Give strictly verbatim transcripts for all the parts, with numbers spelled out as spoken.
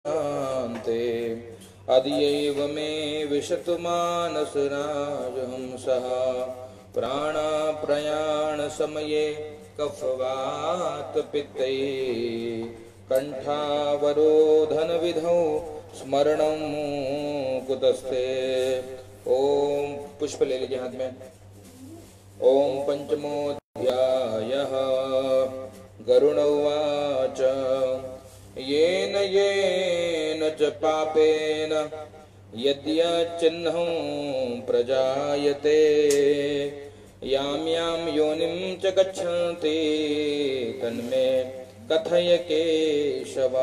शान्ते अद्यैव मे विशतु मानसराजहंसः प्राणाप्रयाणसमये कफवातपित्तैः कण्ठावरोधनविधौ स्मरणं कुतस्ते। ओम पुष्प ले लीजिए हाथ में। ओम पंचमोऽध्यायः। गरुण उवाच येन येन च पापेन यद्यचिह्नं प्रजायते यां यां योनिं च गच्छन्ति तन्मे कथय केशव।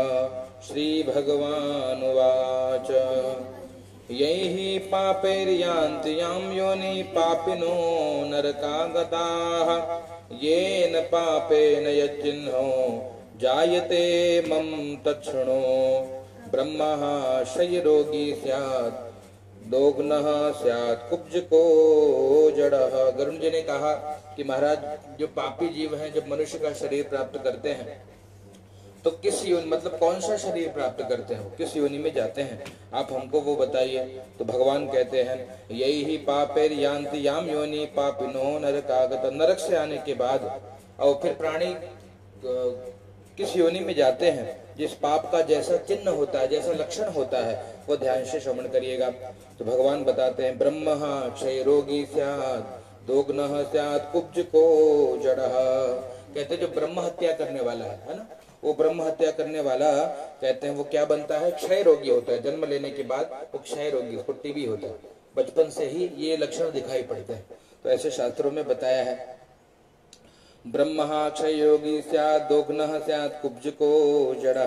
श्रीभगवानुवाच यैः पापैर्यान्ति यां योनि पापिनो नरकागताः येन पापेन यच्चिह्नो जायते मम तच्छृणु। ब्रह्मः क्षयरोगी स्यात् दोग्नः स्यात् कुब्जको जड़ः। गरुण जी ने कहा कि महाराज जो पापी जीव हैं जब मनुष्य का शरीर प्राप्त करते हैं तो किस योनि मतलब कौन सा शरीर प्राप्त करते हैं, किस योनि में जाते हैं, आप हमको वो बताइए। तो भगवान कहते हैं यही ही पापेर यान्ति याम योनि पापिनो नरकागत। नरक से आने के बाद और फिर प्राणी किस योनि में जाते हैं जिस पाप का जैसा चिन्ह होता है, जैसा लक्षण होता है, वो ध्यान से श्रवण करिएगा। तो भगवान बताते हैं ब्रह्म क्षय रोगी स्यात् दोग्नः स्यात् कुब्जको जड़ः। कहते जो ब्रह्म हत्या करने वाला है है ना, वो ब्रह्म हत्या करने वाला कहते हैं वो क्या बनता है, क्षय रोगी होता है। जन्म लेने के बाद वो क्षय रोगी, उसको टीबी होता है, बचपन से ही ये लक्षण दिखाई पड़ते हैं। तो ऐसे शास्त्रों में बताया है ब्रह्म क्षय योगी स्यात् दोग्नः स्यात् कुब्जको जड़ः।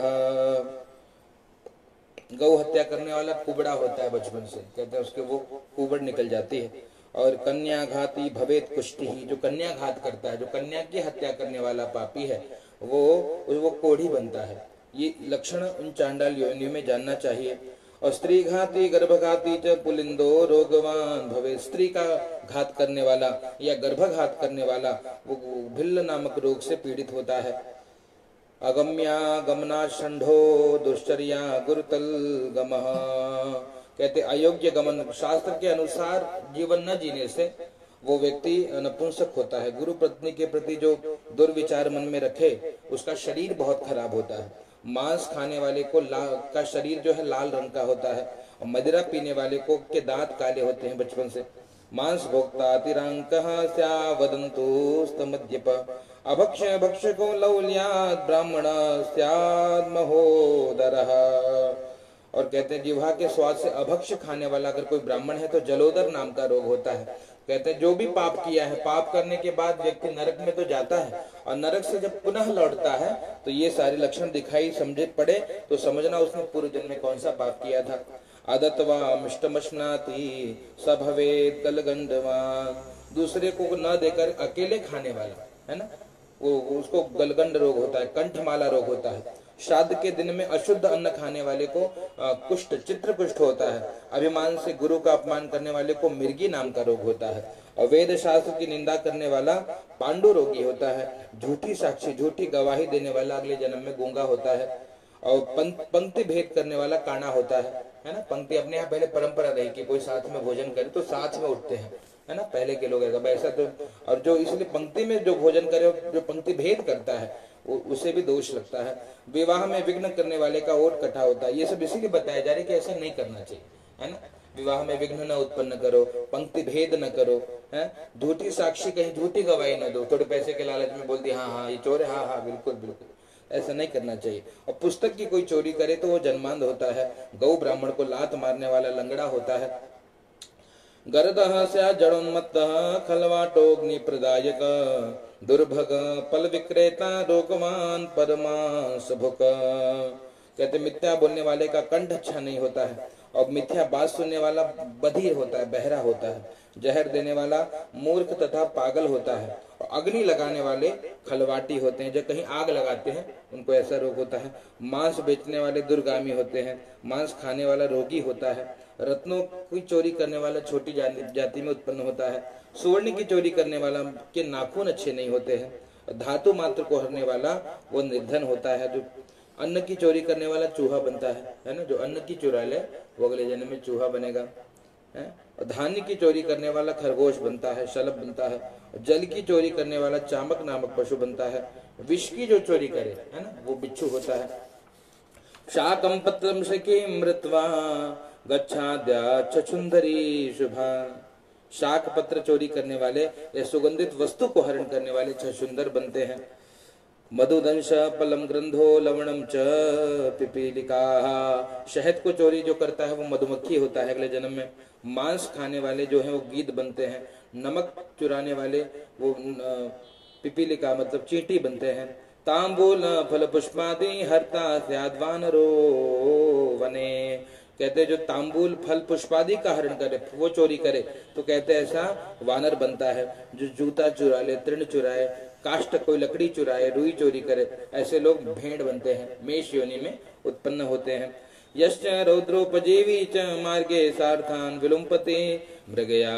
गौ हत्या करने वाला कुबड़ा होता है बचपन से, कहते हैं उसके वो कुबड़ निकल जाती है। और कन्या घाती भवेत कुष्टि, जो कन्या घात करता है, जो कन्या की हत्या करने वाला पापी है वो वो कोढ़ी बनता है। ये लक्षण उन चांडाल योनियों में जानना चाहिए। और स्त्री घाती गर्भघाती च पुलिंदो रोगवान भवे। स्त्री का घात करने वाला या गर्भघात करने वाला वो भिल्ल नामक रोग से पीड़ित होता है। अगम्या गमना षंढो दुश्चर्या गुरुतल गमः। कहते अयोग्य गमन, शास्त्र के अनुसार जीवन न जीने से वो व्यक्ति नपुंसक होता है। गुरु पत्नी के प्रति जो दुर्विचार मन में रखे उसका शरीर बहुत खराब होता है। मांस खाने वाले को का शरीर जो है लाल रंग का होता है और मदिरा पीने वाले को के दांत काले होते हैं बचपन से। मांस भोक्ता तिरंकः स्या वदन्तु स्तमद्यप। अभक्ष्य भक्षको लौल्यात् ब्राह्मण स्यात् महोदरः। और कहते हैं जिह्वा के स्वाद से अभक्ष्य खाने वाला अगर कोई ब्राह्मण है तो जलोदर नाम का रोग होता है। कहते हैं जो भी पाप किया है, पाप करने के बाद व्यक्ति नरक में तो जाता है और नरक से जब पुनः लौटता है तो ये सारे लक्षण दिखाई समझे पड़े तो समझना उसने पूर्व जन्म में कौन सा पाप किया था। आदत्वा मिष्टमश्नाति स भवेत् गलगंडवान्। दूसरे को न देकर अकेले खाने वाला है ना, वो उसको गलगंड रोग होता है, कंठमाला रोग होता है। श्राद्ध के दिन में अशुद्ध अन्न खाने वाले को कुष्ठ चित्र कुष्ठ होता है। अभिमान से गुरु का अपमान करने वाले को मिर्गी नाम का रोग होता है। और वेद शास्त्र की निंदा करने वाला पांडु रोगी होता है। झूठी साक्षी झूठी गवाही देने वाला अगले जन्म में गूंगा होता है। और पंक्ति भेद करने वाला काना होता है है ना। पंक्ति अपने यहाँ पहले परंपरा रही कि कोई साथ में भोजन करे तो साथ में उठते हैं है ना, पहले के लोग ऐसा तो। और जो इसलिए पंक्ति में जो भोजन करे जो पंक्ति भेद करता है उसे भी दोष लगता है। विवाह में विघ्न करने वाले का ओट कटा होता है। ये सब इसीलिए बताया जा रहा है कि ऐसा नहीं करना चाहिए है ना। विवाह में विघ्न न उत्पन्न करो, पंक्ति भेद न करो, है झूठी साक्षी कहीं झूठी गवाही न दो। थोड़े पैसे के लालच में बोल दिया हाँ हाँ ये चोर है, हाँ हाँ बिल्कुल बिल्कुल, ऐसा नहीं करना चाहिए। और पुस्तक की कोई चोरी करे तो वो जन्मांध होता है। गौ ब्राह्मण को लात मारने वाला लंगड़ा होता है। गर्दः स्यात् जड़ोन्मत्तः खलवाटोऽग्नि प्रदायक। दुर्भग फल विक्रेता रोगवान परमांस भुक। कहते मिथ्या बोलने वाले का कंठ अच्छा नहीं होता है और मिथ्या बात सुनने वाला बधिर होता है, बहरा होता है। जहर देने वाला मूर्ख तथा पागल होता है। और अग्नि लगाने वाले खलवाटी होते हैं, जो कहीं आग लगाते हैं उनको ऐसा रोग होता है। मांस बेचने वाले दुर्गामी होते हैं। मांस खाने वाला रोगी होता है। रत्नों की चोरी करने वाला छोटी जाति में उत्पन्न होता है। सुवर्ण की चोरी करने वाला के नाखून अच्छे नहीं होते हैं। धातु मात्र को हरने वाला वो निर्धन होता है। जो अन्न की चोरी करने वाला चूहा बनता है, है ना। जो अन्न की चुरा ले वो अगले जन्म में चूहा बनेगा, है। और धान्य की चोरी करने वाला खरगोश बनता है, शलभ बनता है। जल की चोरी करने वाला चामक नामक पशु बनता है। विष की जो चोरी करे, है ना, वो बिच्छू होता है। शाकम पत्रम शकी मृत्वा गच्छाद्या छछुंदरी शुभा। शाक पत्र चोरी करने वाले या सुगंधित वस्तु को हरण करने वाले छछुंदर बनते हैं। मधुदंश पलम ग्रंथो लवणम च पिपीलिका। शहद को चोरी जो करता है वो मधुमक्खी होता है अगले जन्म में। मांस खाने वाले जो हैं वो गीद बनते हैं। नमक चुराने वाले वो पिपीलिका मतलब चींटी बनते हैं। तांबूल फल पुष्पादि हरता स्याद् वानरो वने। कहते जो तांबूल फल पुष्पादि का हरण करे, वो चोरी करे, तो कहते ऐसा वानर बनता है। जो जूता चुरा ले, तृण चुराए, काष्ठ कोई लकड़ी चुराए, रुई चोरी करे, ऐसे लोग भेड़ बनते हैं, मेष योनि में उत्पन्न होते हैं। यश्च रौद्रोपजीवी च मार्गे सार्थान विलुम्पते मृगया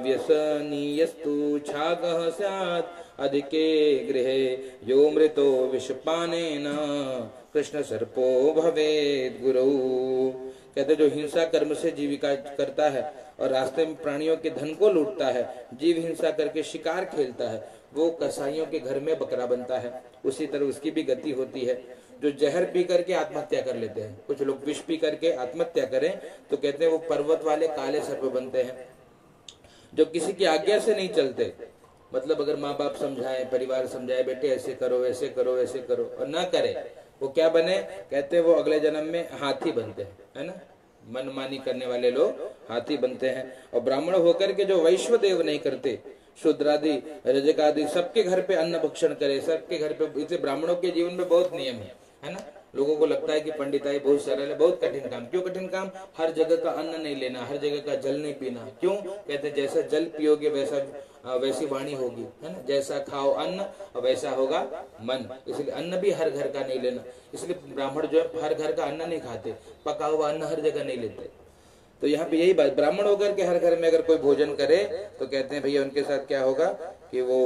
व्यसनीयस्तु छागः स्यात् अधिके गृहे यो मृतो विषपानेन कृष्ण सर्पो भवेत् गुरु। कहते जो हिंसा कर्म से जीविका करता है और रास्ते में प्राणियों के धन को लूटता है, जीव हिंसा करके शिकार खेलता है, वो कसाईयों के घर में बकरा बनता है। उसी तरह उसकी भी गति होती है। जो जहर पी करके आत्महत्या कर लेते हैं, कुछ लोग विष पी करके आत्महत्या करें तो कहते हैं वो पर्वत वाले काले सर्प बनते हैं। जो किसी की आज्ञा से नहीं चलते, मतलब अगर माँ बाप समझाए, परिवार समझाए, बेटे ऐसे करो ऐसे करो ऐसे करो, और ना करे, वो क्या बने, कहते हैं वो अगले जन्म में हाथी बनते हैं, है ना। मनमानी करने वाले लोग हाथी बनते हैं। और ब्राह्मण होकर के जो वैश्व देव नहीं करते, शूद्रादि रजकादि सबके घर पे अन्न भक्षण करे, सबके घर पे। इसे ब्राह्मणों के जीवन में बहुत नियम है, है ना। लोगों को लगता है कि पंडिताई बहुत सरल है, बहुत कठिन काम। क्यों कठिन काम? हर जगह का अन्न नहीं लेना, हर जगह का जल नहीं पीना। क्यों? कहते जैसा जल पियोगे वैसा वैसी वाणी होगी, है ना। जैसा खाओ अन्न वैसा होगा मन। इसलिए अन्न भी हर घर का नहीं लेना। इसलिए ब्राह्मण जो है हर घर का अन्न नहीं खाते, पका हुआ अन्न हर जगह नहीं लेते। तो यहाँ पे यही बात, ब्राह्मण होकर के हर घर में अगर कोई भोजन करे तो कहते हैं भैया उनके साथ क्या होगा कि वो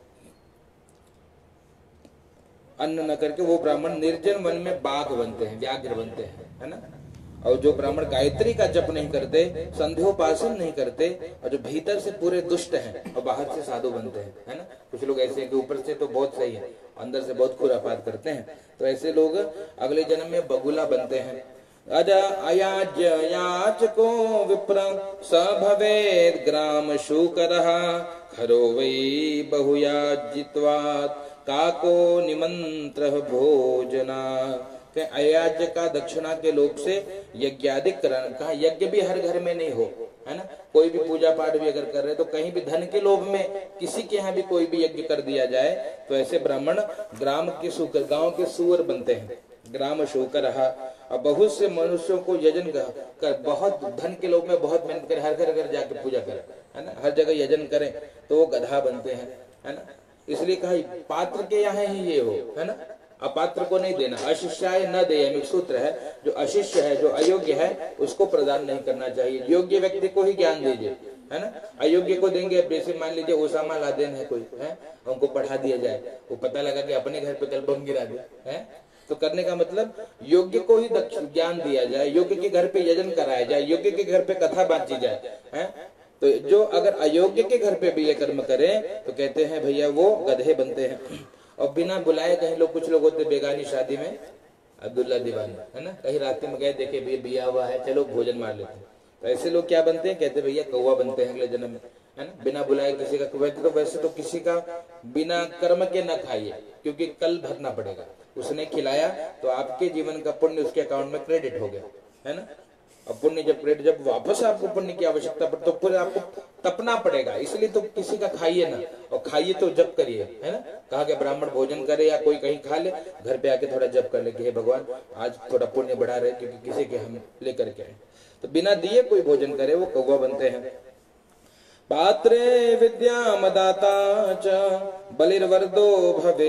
अन्न न करके वो ब्राह्मण निर्जन वन में बाघ बनते हैं, व्याघ्र बनते हैं, है ना। और जो ब्राह्मण गायत्री का जप नहीं करते, संध्योपासन नहीं करते, और जो भीतर से पूरे दुष्ट हैं और बाहर से साधु बनते हैं, है ना। कुछ लोग ऐसे हैं कि ऊपर से तो बहुत सही है, अंदर से बहुत खुरापात करते हैं। तो ऐसे लोग अगले जन्म में बगुला बनते हैं। अजा अयाज्य याचको विप्र स भवेत् ग्राम शूकरः खरो वै बहुयाजित्वात् काको निमंत्र भोजना। अयाज्य का दक्षिणा के लोभ से यज्ञादि करण। कहा यज्ञ भी हर घर में नहीं हो, है ना। कोई भी पूजा पाठ भी अगर कर रहे तो कहीं भी धन के लोभ में किसी के यहाँ भी कोई भी यज्ञ कर दिया जाए तो ऐसे ब्राह्मण ग्राम के सूकर, गांव के सुअर बनते हैं। ग्राम शूकर रहा। और बहुत से मनुष्यों को यजन कर, बहुत धन के लोभ में बहुत मेहनत करे, हर घर घर जाके पूजा करे, है ना, हर जगह यजन करें तो वो गधा बनते हैं, है ना। इसलिए कहा पात्र के यहाँ ही ये हो, है ना, अपात्र को नहीं देना। अशिष्याय न दे, एक सूत्र है, जो अशिष्य है, जो अयोग्य है, उसको प्रदान नहीं करना चाहिए। योग्य व्यक्ति को ही ज्ञान दीजिए, है ना। अयोग्य को देंगे, जैसे मान लीजिए ओसामा लादेन है कोई, है, उनको पढ़ा दिया जाए, वो पता लगा कि अपने घर पे कल बम गिरा दे, है। तो करने का मतलब योग्य को ही ज्ञान दिया जाए, योग्य के घर पे यजन कराया जाए, योग्य के घर पे कथा बांटी जाए, है। तो जो अगर अयोग्य के घर पे भी ये कर्म करें तो कहते हैं भैया वो गधे बनते हैं। और बिना बुलाए कहीं लोग, कुछ लोग होते बेगानी शादी में, अब्दुल्ला दीवानी, है ना, कहीं रास्ते में गए, देखे भैया बिया हुआ है, चलो भोजन मार लेते हैं। तो ऐसे लोग क्या बनते हैं, कहते भैया कौवा बनते हैं अगले जन्म में, है ना। बिना बुलाए किसी का, वैसे तो वैसे तो किसी का बिना कर्म के न खाइए, क्योंकि कल भरना पड़ेगा। उसने खिलाया तो आपके जीवन का पुण्य उसके अकाउंट में क्रेडिट हो गया, है ना। अब पुण्य जब क्रेडिट, जब वापस आपको पुण्य की आवश्यकता पड़े तो फिर आपको तपना पड़ेगा। इसलिए तो किसी का खाइए ना, और खाइए तो जप करिए, है ना। कहा कि ब्राह्मण भोजन करे या कोई कहीं खा ले, घर पे आके थोड़ा जप कर ले कि हे भगवान आज थोड़ा पुण्य बढ़ा रहे, क्योंकि किसी के हम लेकर के आए। तो बिना दिए कोई भोजन करे वो कौवा बनते हैं। पात्रे विद्यामदाता च बलिर्वरदो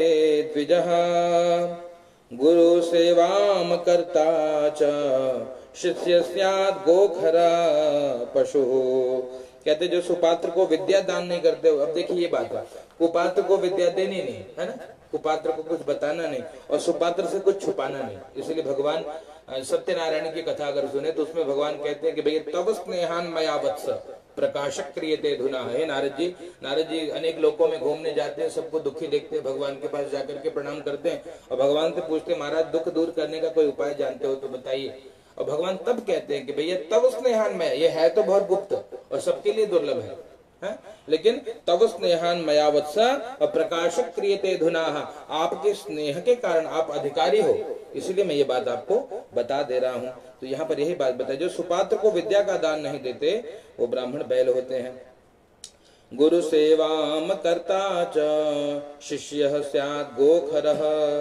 भवेत् द्विजः गुरु सेवाम कर्ता च शिष्य स्यात् गोखरा पशु। कहते जो सुपात्र को विद्या दान नहीं करते। अब देखिए ये बात है, कुपात्र को विद्या देनी नहीं है ना, कुपात्र को कुछ बताना नहीं और सुपात्र से कुछ छुपाना नहीं। इसलिए भगवान सत्यनारायण की कथा अगर सुने तो उसमें भगवान कहते हैं कि भैया तव स्नेहान मया वत्स प्रकाशक क्रियते धुना। है नारद जी, नारद जी अनेक लोकों में घूमने जाते हैं, सबको दुखी देखते हैं, भगवान के पास जाकर के प्रणाम करते हैं और भगवान से पूछते हैं महाराज दुख दूर करने का कोई उपाय जानते हो तो बताइए। और भगवान तब कहते हैं कि भैया तव स्नेहान मया, ये है तो बहुत गुप्त और सबके लिए दुर्लभ है, है? लेकिन तव स्नेहान मया वत्स प्रकाशक क्रियते धुना। आपके स्नेह के कारण आप अधिकारी हो, इसलिए मैं ये बात आपको बता दे रहा हूँ। तो यहाँ पर यही बात बताई, जो सुपात्र को विद्या का दान नहीं देते वो ब्राह्मण बैल होते हैं। गुरु सेवाम कर्ता च शिष्यः स्यात् गोखरः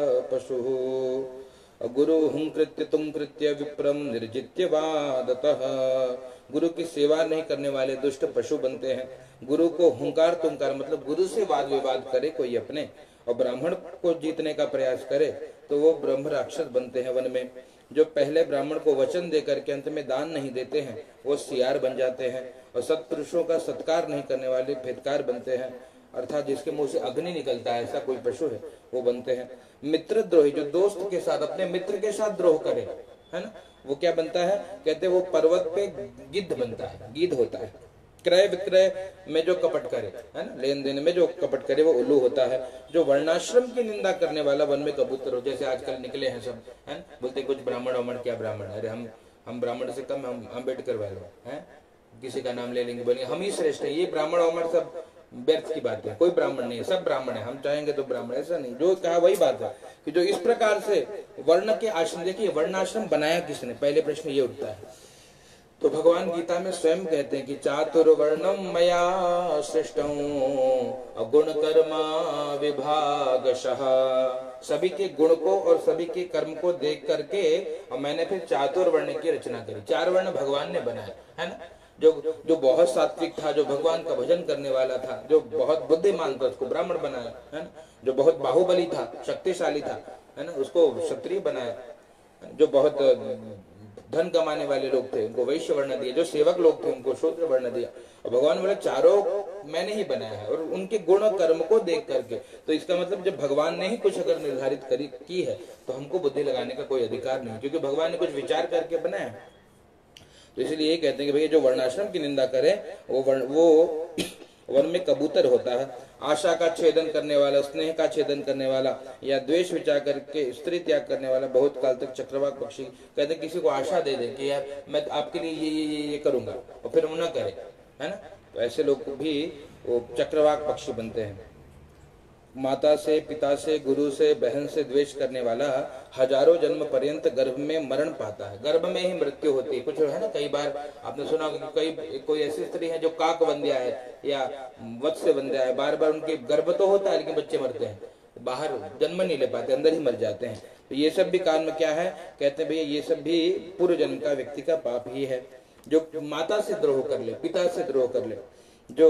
पशुः। गुरु हुं कृत्य तुम कृत्य विप्रम निर्जित्य वादतः। गुरु की सेवा नहीं करने वाले दुष्ट पशु बनते हैं। गुरु को हुंकार तुमकार मतलब गुरु से वाद विवाद करे कोई अपने और ब्राह्मण को जीतने का प्रयास करे तो वो ब्रह्म राक्षस बनते हैं वन में। जो पहले ब्राह्मण को वचन देकर के अंत में दान नहीं देते हैं वो सियार बन जाते हैं और सत्पुरुषों का सत्कार नहीं करने वाले फेदकार बनते हैं, अर्थात जिसके मुंह से अग्नि निकलता है ऐसा कोई पशु है वो बनते हैं। मित्रद्रोही जो दोस्त के साथ अपने मित्र के साथ द्रोह करे, है ना, वो क्या बनता है, कहते वो पर्वत पे गिद्ध बनता है, गिद्ध होता है। क्रय विक्रय में जो कपट करे, है ना, लेन देन में जो कपट करे वो उल्लू होता है। जो वर्णाश्रम की निंदा करने वाला वन में कबूतर हो, जैसे आजकल निकले हैं सब, है ना, बोलते कुछ ब्राह्मण वामण क्या ब्राह्मण, अरे हम हम ब्राह्मण से कम, हम अम्बेडकर वाले हैं, किसी का नाम ले लेंगे बोलेंगे हम ही श्रेष्ठ है। ये ब्राह्मण वामण सब व्यर्थ की बात है, कोई ब्राह्मण नहीं है, सब ब्राह्मण है, हम चाहेंगे तो ब्राह्मण, ऐसा नहीं। जो कहा वही बात है कि जो इस प्रकार से वर्ण के आश्रम, देखिए वर्णाश्रम बनाया किसने, पहले प्रश्न ये उठता है। तो भगवान गीता में स्वयं कहते हैं कि चातुर्वर्णम मया सृष्टं अगुण कर्म विभागशः। सभी के गुण को और सभी के कर्म को देख करके और मैंने फिर चातुर्वर्ण की रचना करी। चार वर्ण भगवान ने बनाया, है ना। जो जो बहुत सात्विक था, जो भगवान का भजन करने वाला था, जो बहुत बुद्धिमान था उसको ब्राह्मण बनाया, है ना। जो बहुत बाहुबली था, शक्तिशाली था, है ना, उसको क्षत्रिय बनाया। जो बहुत धन कमाने वाले लोग थे उनको वैश्य वर्ण दिया, जो सेवक लोग थे उनको शूद्र वर्ण दिया। और भगवान बोले चारों मैंने ही बनाया है और उनके गुण और कर्म को देख करके। तो इसका मतलब जब भगवान ने ही कुछ अगर निर्धारित करी की है तो हमको बुद्धि लगाने का कोई अधिकार नहीं, क्योंकि भगवान ने कुछ विचार करके बनाया। तो इसलिए ये कहते हैं कि भैया जो वर्णाश्रम की निंदा करे वो वर्ण, वो वन में कबूतर होता है। आशा का छेदन करने वाला, स्नेह का छेदन करने वाला या द्वेष विचार करके स्त्री त्याग करने वाला बहुत काल तक चक्रवाक पक्षी। कहते हैं किसी को आशा दे दे कि यार मैं आपके लिए ये ये ये, ये करूंगा और फिर वो न करे, है ना, तो ऐसे लोग भी वो चक्रवाक पक्षी बनते हैं। माता से, पिता से, गुरु से, बहन से द्वेष करने वाला हजारों जन्म पर्यंत गर्भ में मरण पाता है, गर्भ में ही मृत्यु होती है। कुछ है ना, कई बार आपने सुना कि कई कोई ऐसी स्त्री है जो काक वंध्या है या वत्स्य वंध्या है, बार बार उनके गर्भ तो होता है लेकिन बच्चे मरते हैं, बाहर जन्म नहीं ले पाते, अंदर ही मर जाते हैं। तो ये सब भी कारण क्या है, कहते हैं भैया ये सब भी पूर्व जन्म का व्यक्ति का पाप ही है। जो माता से द्रोह कर ले, पिता से द्रोह कर ले, जो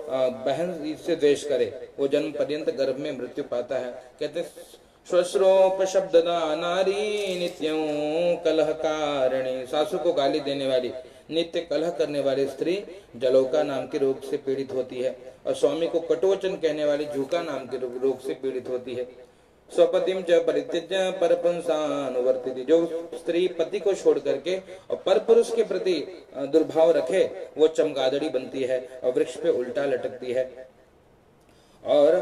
बहन से द्वेष करे वो जन्म पर्यंत गर्भ में मृत्यु पाता है। कहते श्वश्रोपशब्ददा नारी नित्यं कलह कारिणी। सासू को गाली देने वाली, नित्य कलह करने वाली स्त्री जलोका नाम के रोग से पीड़ित होती है और स्वामी को कटुवचन कहने वाली झूका नाम के रोग से पीड़ित होती है। स्वपतिम च परित्यज्य परपुंसानुवर्तिति। जो स्त्री पति को छोड़ करके और पर पुरुष के प्रति दुर्भाव रखे वो चमगादड़ी बनती है और वृक्ष पे उल्टा लटकती है। और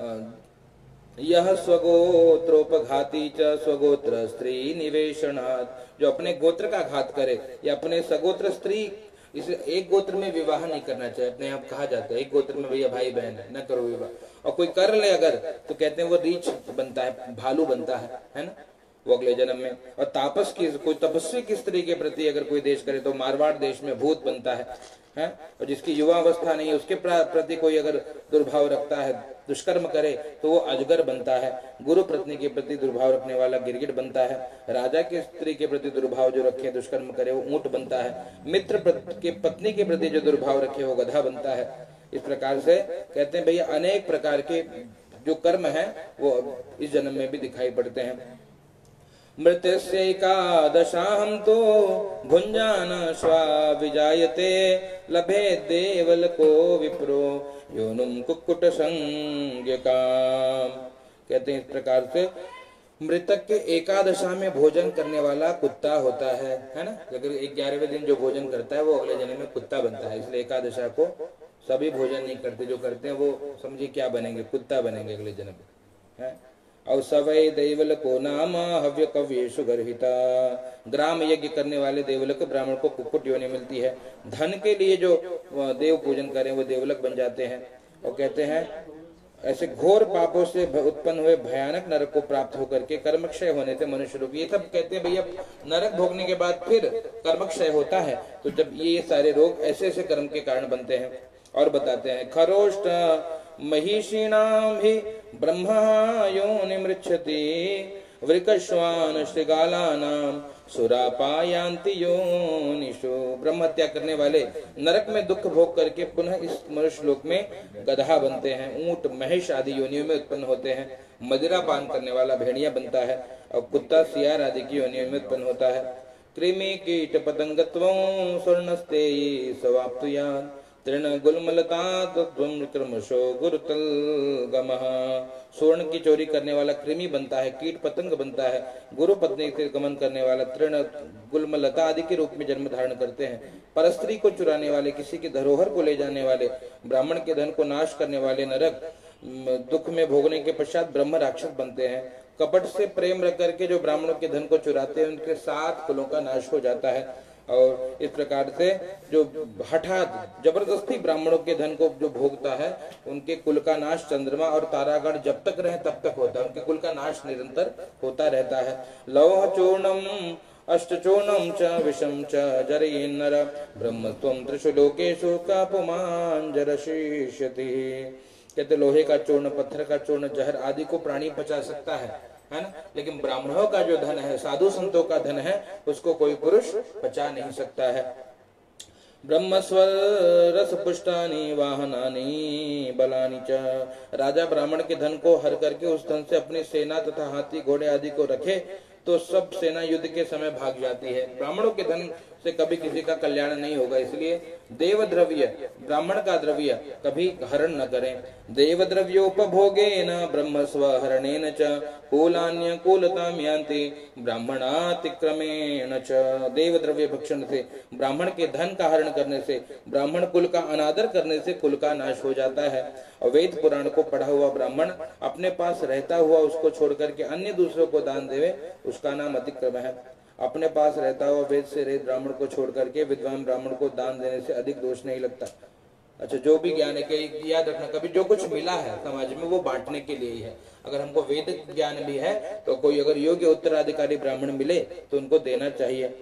यह स्वगोत्रोपघाती च स्वगोत्र स्त्री निवेशनात्। जो अपने गोत्र का घात करे या अपने सगोत्र स्त्री, इस एक गोत्र में विवाह नहीं करना चाहिए। अपने आप कहा जाता है एक गोत्र में भैया भाई बहन है, न करो विवाह। और कोई कर ले अगर तो कहते हैं वो रीछ बनता है, भालू बनता है, है ना, वो अगले जन्म में। और तापस की, कोई तपस्वी की स्त्री के प्रति अगर कोई देश करे तो मारवाड़ देश में भूत बनता है, है। और जिसकी युवा अवस्था नहीं है उसके प्रति कोई अगर दुर्भाव रखता है, दुष्कर्म करे तो वो अजगर बनता है। गुरु पत्नी के प्रति दुर्भाव रखने वाला गिरगिट बनता है। राजा के स्त्री के प्रति दुर्भाव जो रखे, दुष्कर्म करे, वो ऊंट बनता है। मित्र के पत्नी के प्रति जो दुर्भाव रखे वो गधा बनता है। इस प्रकार से कहते हैं भैया अनेक प्रकार के जो कर्म हैं वो इस जन्म में भी दिखाई पड़ते हैं। मृतस्यैकादशाहं तो भुञ्जान स्वाभिजायते लभे देवलको विप्रो योनुम कुक्कुट संज्ञकाम। कहते हैं इस प्रकार से मृतक के एकादशा में भोजन करने वाला कुत्ता होता है, है ना। अगर ग्यारहवें दिन जो भोजन करता है वो अगले जन्म में कुत्ता बनता है। इसलिए एकादशा को सभी भोजन नहीं करते, जो करते हैं वो समझिए क्या बनेंगे, कुत्ता बनेंगे अगले जन्म में, है। और सवै देवल को नाम हव्य कव्येषु गर्हिता। ग्राम यज्ञ करने वाले देवलक ब्राह्मण को कुक्कुट योनि मिलती है। धन के लिए जो देव पूजन करें वो देवलक बन जाते हैं। और कहते हैं ऐसे घोर पापों से उत्पन्न हुए भयानक नरक को प्राप्त होकर के कर्मक्षय होने से मनुष्य लोग, ये सब कहते हैं भैया नरक भोगने के बाद फिर कर्मक्षय होता है। तो जब ये सारे रोग ऐसे ऐसे कर्म के कारण बनते हैं। और बताते हैं खरोष्ट महिषीणाम ही ब्रह्मा योनि मृच्छति वृकश्वान श्रृगालानाम सुरापायांति योनिषु। ब्रह्म हत्या करने वाले नरक में दुख भोग करके पुनः इस मनुष्य लोक में गधा बनते हैं, ऊंट महिष आदि योनियों में उत्पन्न होते हैं। मदिरा पान करने वाला भेड़िया बनता है और कुत्ता सियार आदि की योनियों में उत्पन्न होता है। कृमि कीट पतंगत्वं स्वर्णस्ते सवाप्तुयान् तृण गुलमलता क्रमशो गुरुतल गमः। स्वर्ण की चोरी करने वाला कृमि बनता है, कीट पतंग बनता है, गुरु पत्नी से गमन करने वाला तृण गुलमलता आदि के रूप में जन्म धारण करते हैं। परस्त्री को चुराने वाले, किसी की धरोहर को ले जाने वाले, ब्राह्मण के धन को नाश करने वाले नरक दुख में भोगने के पश्चात ब्रह्म राक्षस बनते हैं। कपट से प्रेम रख करके जो ब्राह्मणों के धन को चुराते हैं उनके सात कुलों का नाश हो जाता है। और इस प्रकार से जो हठात जबरदस्ती ब्राह्मणों के धन को जो भोगता है उनके कुल का नाश चंद्रमा और तारागण जब तक रहे तब तक होता है, उनके कुल का नाश निरंतर होता रहता है। लौह चूर्णम अष्टचूर्णम च विषम च जरेन्नर ब्रह्मत्वं त्रिषु लोकेषु कापुमांजरशिष्यति। कहते लोहे का चूर्ण, पत्थर का चूर्ण, जहर आदि को प्राणी पचा सकता है, है ना। लेकिन ब्राह्मणों का जो धन है, साधु संतों का धन है, उसको कोई पुरुष पचा नहीं सकता है। ब्रह्मस्वर रस पुष्टानि वाहनानि बलानि च। राजा ब्राह्मण के धन को हर करके उस धन से अपनी सेना तथा हाथी घोड़े आदि को रखे तो सब सेना युद्ध के समय भाग जाती है। ब्राह्मणों के धन से कभी किसी का कल्याण नहीं होगा, इसलिए देव द्रव्य, ब्राह्मण का द्रव्य कभी हरण न करें। देव द्रव्योपभोगेन ब्रह्म स्वहरणेन च कुलान्य कुलताम यान्ति ब्राह्मणातिक्रमेण च। देव द्रव्य भक्षण से, ब्राह्मण के धन का हरण करने से, ब्राह्मण कुल का अनादर करने से कुल का नाश हो जाता है। और वेद पुराण को पढ़ा हुआ ब्राह्मण अपने पास रहता हुआ उसको छोड़ करके अन्य दूसरों को दान देवे, उसका नाम अतिक्रम है। अपने पास रहता हुआ वेद से रहित ब्राह्मण को छोड़ करके विद्वान ब्राह्मण को दान देने से अधिक दोष नहीं लगता। अच्छा, जो भी ज्ञान है, याद रखना, कभी जो कुछ मिला है समाज में वो बांटने के लिए ही है। अगर हमको वेद ज्ञान भी है तो कोई अगर योग्य उत्तराधिकारी ब्राह्मण मिले तो उनको देना चाहिए।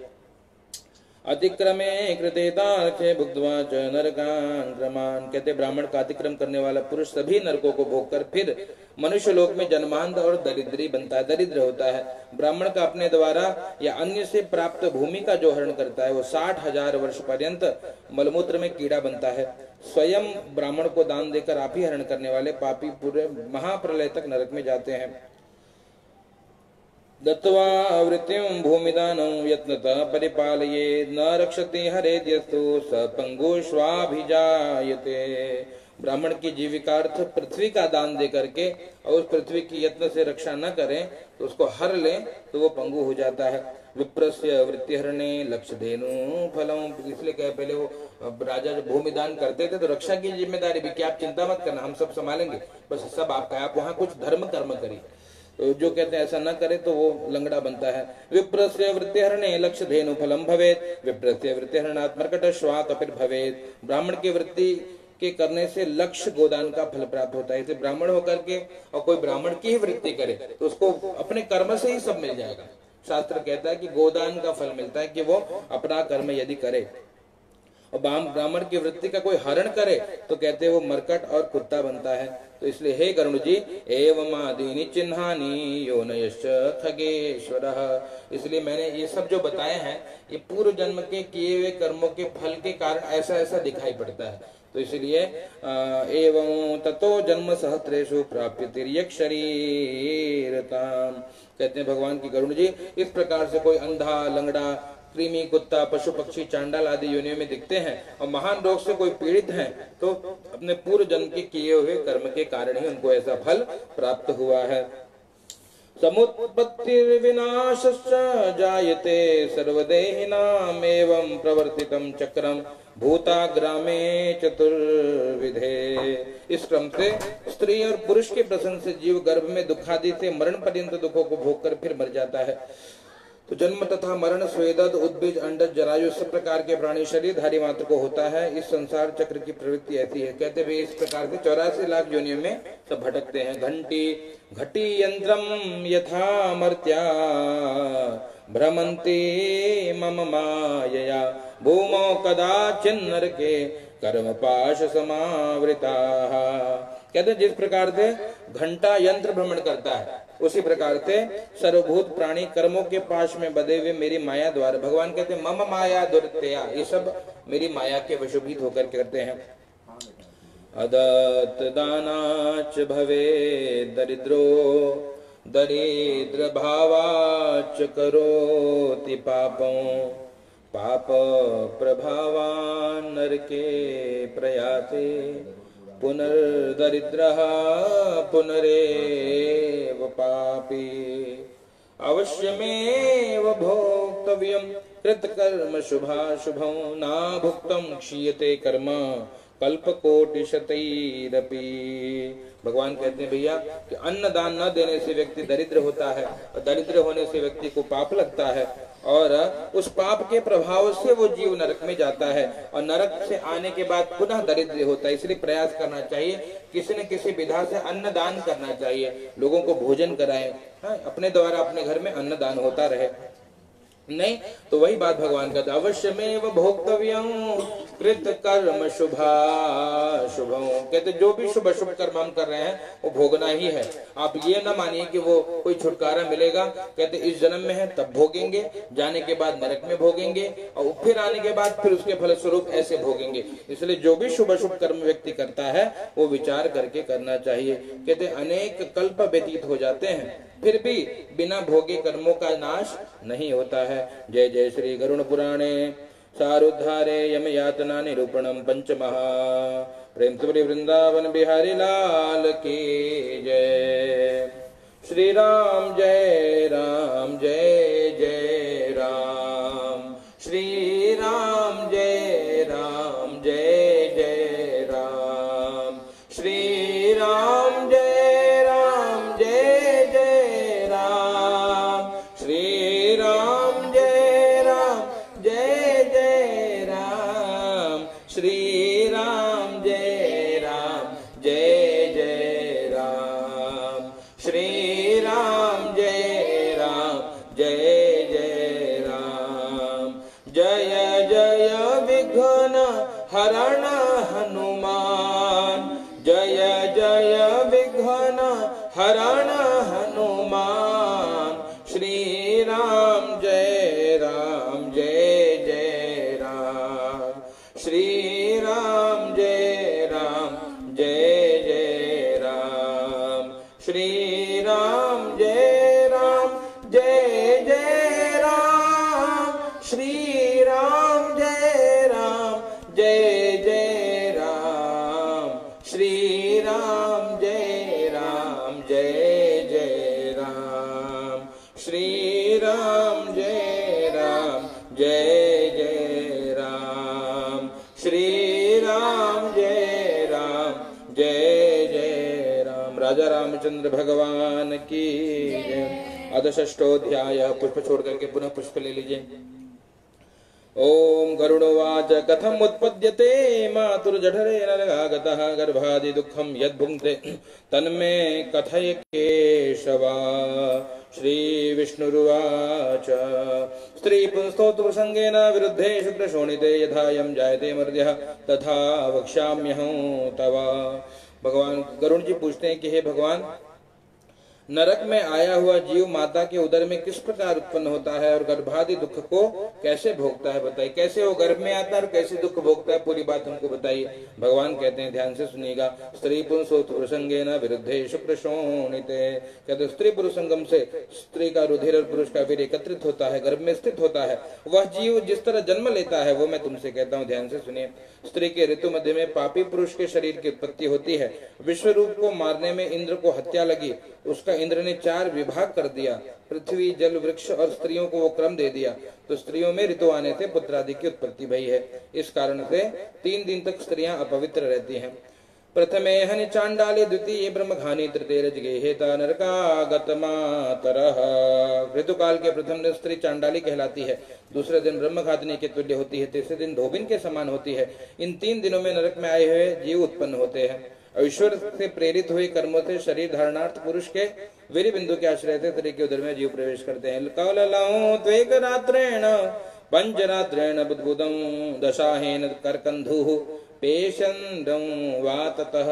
अतिक्रमे कृतेतार्थे भुक्त्वा च नरकान् क्रमान्। कहते ब्राह्मण का अतिक्रम करने वाला पुरुष सभी नरकों को भोगकर फिर मनुष्य लोक में जन्मांध और दरिद्री बनता है, दरिद्र होता है। ब्राह्मण का अपने द्वारा या अन्य से प्राप्त भूमि का जो हरण करता है वो साठ हजार वर्ष पर्यंत मलमूत्र में कीड़ा बनता है। स्वयं ब्राह्मण को दान देकर आप ही हरण करने वाले पापी पूरे महाप्रलय तक नरक में जाते हैं। दत्त्वा वृत्तिं भूमिदानं यत्नतः परिपालयेत् न रक्षति हरेद्यस्तु स पंगुष्वाभिजायते। ब्राह्मण की जीविकार्थ पृथ्वी का दान दे करके और उस पृथ्वी की यत्न से रक्षा न करें तो उसको हर ले तो वो पंगु हो जाता है। विप्रस्य वृत्तिहरणे लक्ष्य धेनु फलम। इसलिए कहे पहले वो राजा जो भूमि दान करते थे तो रक्षा की जिम्मेदारी भी कि आप चिंता मत करना, हम सब संभालेंगे, बस सब आपका, आप वहाँ कुछ धर्म कर्म करिए। तो जो कहते हैं ऐसा न करे तो वो लंगड़ा बनता है। विप्रस्य वृत्तिहरणे लक्ष्य धेनु फलम भवेत् विप्रस्य वृत्तिहरणात् मर्कटश्वा कपिर भवेत्। ब्राह्मण की वृत्ति के करने से लक्ष्य गोदान का फल प्राप्त होता है। इसे ब्राह्मण होकर के और कोई ब्राह्मण की ही वृत्ति करे तो उसको अपने कर्म से ही सब मिल जाएगा। शास्त्र कहता है कि गोदान का फल मिलता है कि वो अपना कर्म यदि करे। और ब्राह्मण की वृत्ति का कोई हरण करे तो कहते हैं वो मरकट और कुत्ता बनता है। तो इसलिए हे गरुड़ जी, एवं आदीनि चिन्हानि योनयश्च खगेश्वरः, इसलिए मैंने ये सब जो बताए हैं ये पूर्व जन्म के किए हुए कर्मों के फल के कारण ऐसा ऐसा दिखाई पड़ता है। तो इसलिए एवं ततो जन्म सहस्रेषु प्राप्य तिर्यक शरीरताम, कहते हैं भगवान की गरुड़ जी, इस प्रकार से कोई अंधा, लंगड़ा, कृमि, कुत्ता, पशु पक्षी, चांडाल आदि योनियों में दिखते हैं और महान रोग से कोई पीड़ित हैं तो अपने पूर्व जन्म के किए हुए कर्म के कारण ही उनको ऐसा फल प्राप्त हुआ है। समुत्पत्तिर्विनाशश्च जायते सर्वदेहिनाम् एवं प्रवर्तितं चक्रम भूताग्रामे चतुर्विधे, इस क्रम से स्त्री और पुरुष के प्रसंग से जीव गर्भ में दुखादि से मरण पर्यंत दुखों को भोग कर फिर मर जाता है। तो जन्म तथा मरण, स्वेदद, उद्बीज, अंडज, जरायु सब प्रकार के प्राणी शरीरधारी मात्र को होता है। इस संसार चक्र की प्रवृत्ति ऐसी है। कहते भी इस प्रकार से चौरासी लाख योनियों में सब भटकते हैं। घंटी घटी यंत्रम यथा मर्त्या भ्रमंती मम मायया भूमौ कदाचिन्नर के कर्म पाश समावृता, कहते जिस प्रकार से घंटा यंत्र भ्रमण करता है उसी प्रकार से सर्वभूत प्राणी कर्मों के पाश में बधे हुए मेरी माया द्वारा, भगवान कहते हैं मम माया दुर्तया, ये सब मेरी माया के वशोभित होकर करते हैं। अदत्त दानाच भवे दरिद्रो दरिद्र भावाच करोति पापों पाप प्रभावान नरके प्रयाते पुनर्दरिद्रः पुनरेव पापी अवश्यमेव भोक्तव्यं कृतकर्म शुभाशुभं ना भुक्तं क्षीयते कर्म कल्पकोटिशतैरपि। भगवान कहते हैं भैया कि अन्न दान न देने से व्यक्ति दरिद्र होता है और दरिद्र होने से व्यक्ति को पाप लगता है और उस पाप के प्रभाव से वो जीव नरक में जाता है और नरक से आने के बाद पुनः दरिद्र होता है। इसलिए प्रयास करना चाहिए, किसी न किसी विधा से अन्न दान करना चाहिए, लोगों को भोजन कराएं, अपने द्वारा अपने घर में अन्न दान होता रहे। नहीं तो वही बात भगवान कहते अवश्यमेव भोक्तव्यं कृत कर्म शुभाशुभं, कहते जो भी शुभ शुभ कर्म हम कर रहे हैं वो भोगना ही है। आप ये ना मानिए कि वो कोई छुटकारा मिलेगा, कहते इस जन्म में है तब भोगेंगे, जाने के बाद नरक में भोगेंगे और फिर आने के बाद फिर उसके फलस्वरूप ऐसे भोगेंगे। इसलिए जो भी शुभ शुभ कर्म व्यक्ति करता है वो विचार करके करना चाहिए। कहते अनेक कल्प व्यतीत हो जाते हैं फिर भी बिना भोगे कर्मों का नाश नहीं होता है। जय जय श्री गरुड़ पुराणे सारुद्धारे यम यातना निरूपणम पंचमहा। प्रेम से बोलिए वृंदावन बिहारी लाल की जय। श्री राम जय राम जय जय राम, श्री राम जय राम जय जय राम, श्री राम जय राम जय जय राम, श्री राम जय राम जय जय राम, श्री राम जय राम जय जय राम, श्री राम जय राम जय जय राम। जय जय विघ्न हरण हनुमान, जय जय विघ्न हरण हनुमान, श्री राम जय राम जय जय राम, श्री राम जय राम जय जय राम, श्री राम जय राम जय जय राम, श्री राम जय राम जय जय राम, श्री राम जय राम जय जय राम, श्री राम जय राम जय जय राम, श्री राम जय राम जय जय राम। राजा रामचंद्र भगवान की जय। अध षष्ठोध्याय। पुष्प छोड़ करके पुनः पुष्प ले लीजिए। ओम गरुड़ोवाच कथम उत्पद्यते मातुर्जठरे नरगागतः गर्भादि दुःखम यद्भुङ्क्ते तन्मे कथय केशवा। श्री विष्णुरुवाच स्त्री पुंस्तोत्र प्रसंगेन विरुद्धे शुक्रशोणिते यथायं जायते मर्त्यः तथा वक्ष्याम्यहं तव। भगवान गरुड़ जी पूछते हैं कि हे भगवान, नरक में आया हुआ जीव माता के उदर में किस प्रकार उत्पन्न होता है और गर्भादि दुख को कैसे भोगता है, बताइए। कैसे वो गर्भ में आता है और कैसे दुख भोगता है, पूरी बात हमको बताइए। भगवान कहते हैं, ध्यान से सुनिएगा। स्त्री पुंसोत प्रसंगेन विरुद्धे शुक्र शोणिते, कहते स्त्री पुरुष संगम से स्त्री का रुधिर और पुरुष का वीर एकत्रित होता है, गर्भ में स्थित होता है। वह जीव जिस तरह जन्म लेता है वो मैं तुमसे कहता हूँ, ध्यान से सुनिए। स्त्री के ऋतु मध्य में पापी पुरुष के शरीर की उत्पत्ति होती है। विश्व रूप को मारने में इंद्र को हत्या लगी, उसका इंद्र ने चार विभाग कर दिया, पृथ्वी जल वृक्ष और स्त्रियों को वो क्रम दे दिया, तो स्त्रियों में ऋतु आने से पुत्र आदि की उत्पत्ति भई है। इस कारण से तीन दिन तक स्त्रियां अपवित्र रहती हैं। प्रथमे हनि चांडाले, द्वितीय ब्रह्मघानी, तृतीय रजगेहेता नरकागत मातरः। ऋतुकाल के प्रथम दिन स्त्री चांडाली कहलाती है, दूसरे दिन ब्रह्मघातिनी के तुल्य होती है, तीसरे दिन धोबिन के समान होती है। इन तीन दिनों में नरक में आए हुए जीव उत्पन्न होते हैं। ईश्वर से प्रेरित हुए कर्मों से शरीर धारणार्थ पुरुष के वीर बिंदु के आश्रय से स्त्री के उदर में जीव प्रवेश करते हैं। कौललौ त्वेक रात्रेण पंचरात्रेण बुद्बुदं दशाहेन करकंधुः पेशंदं वाततः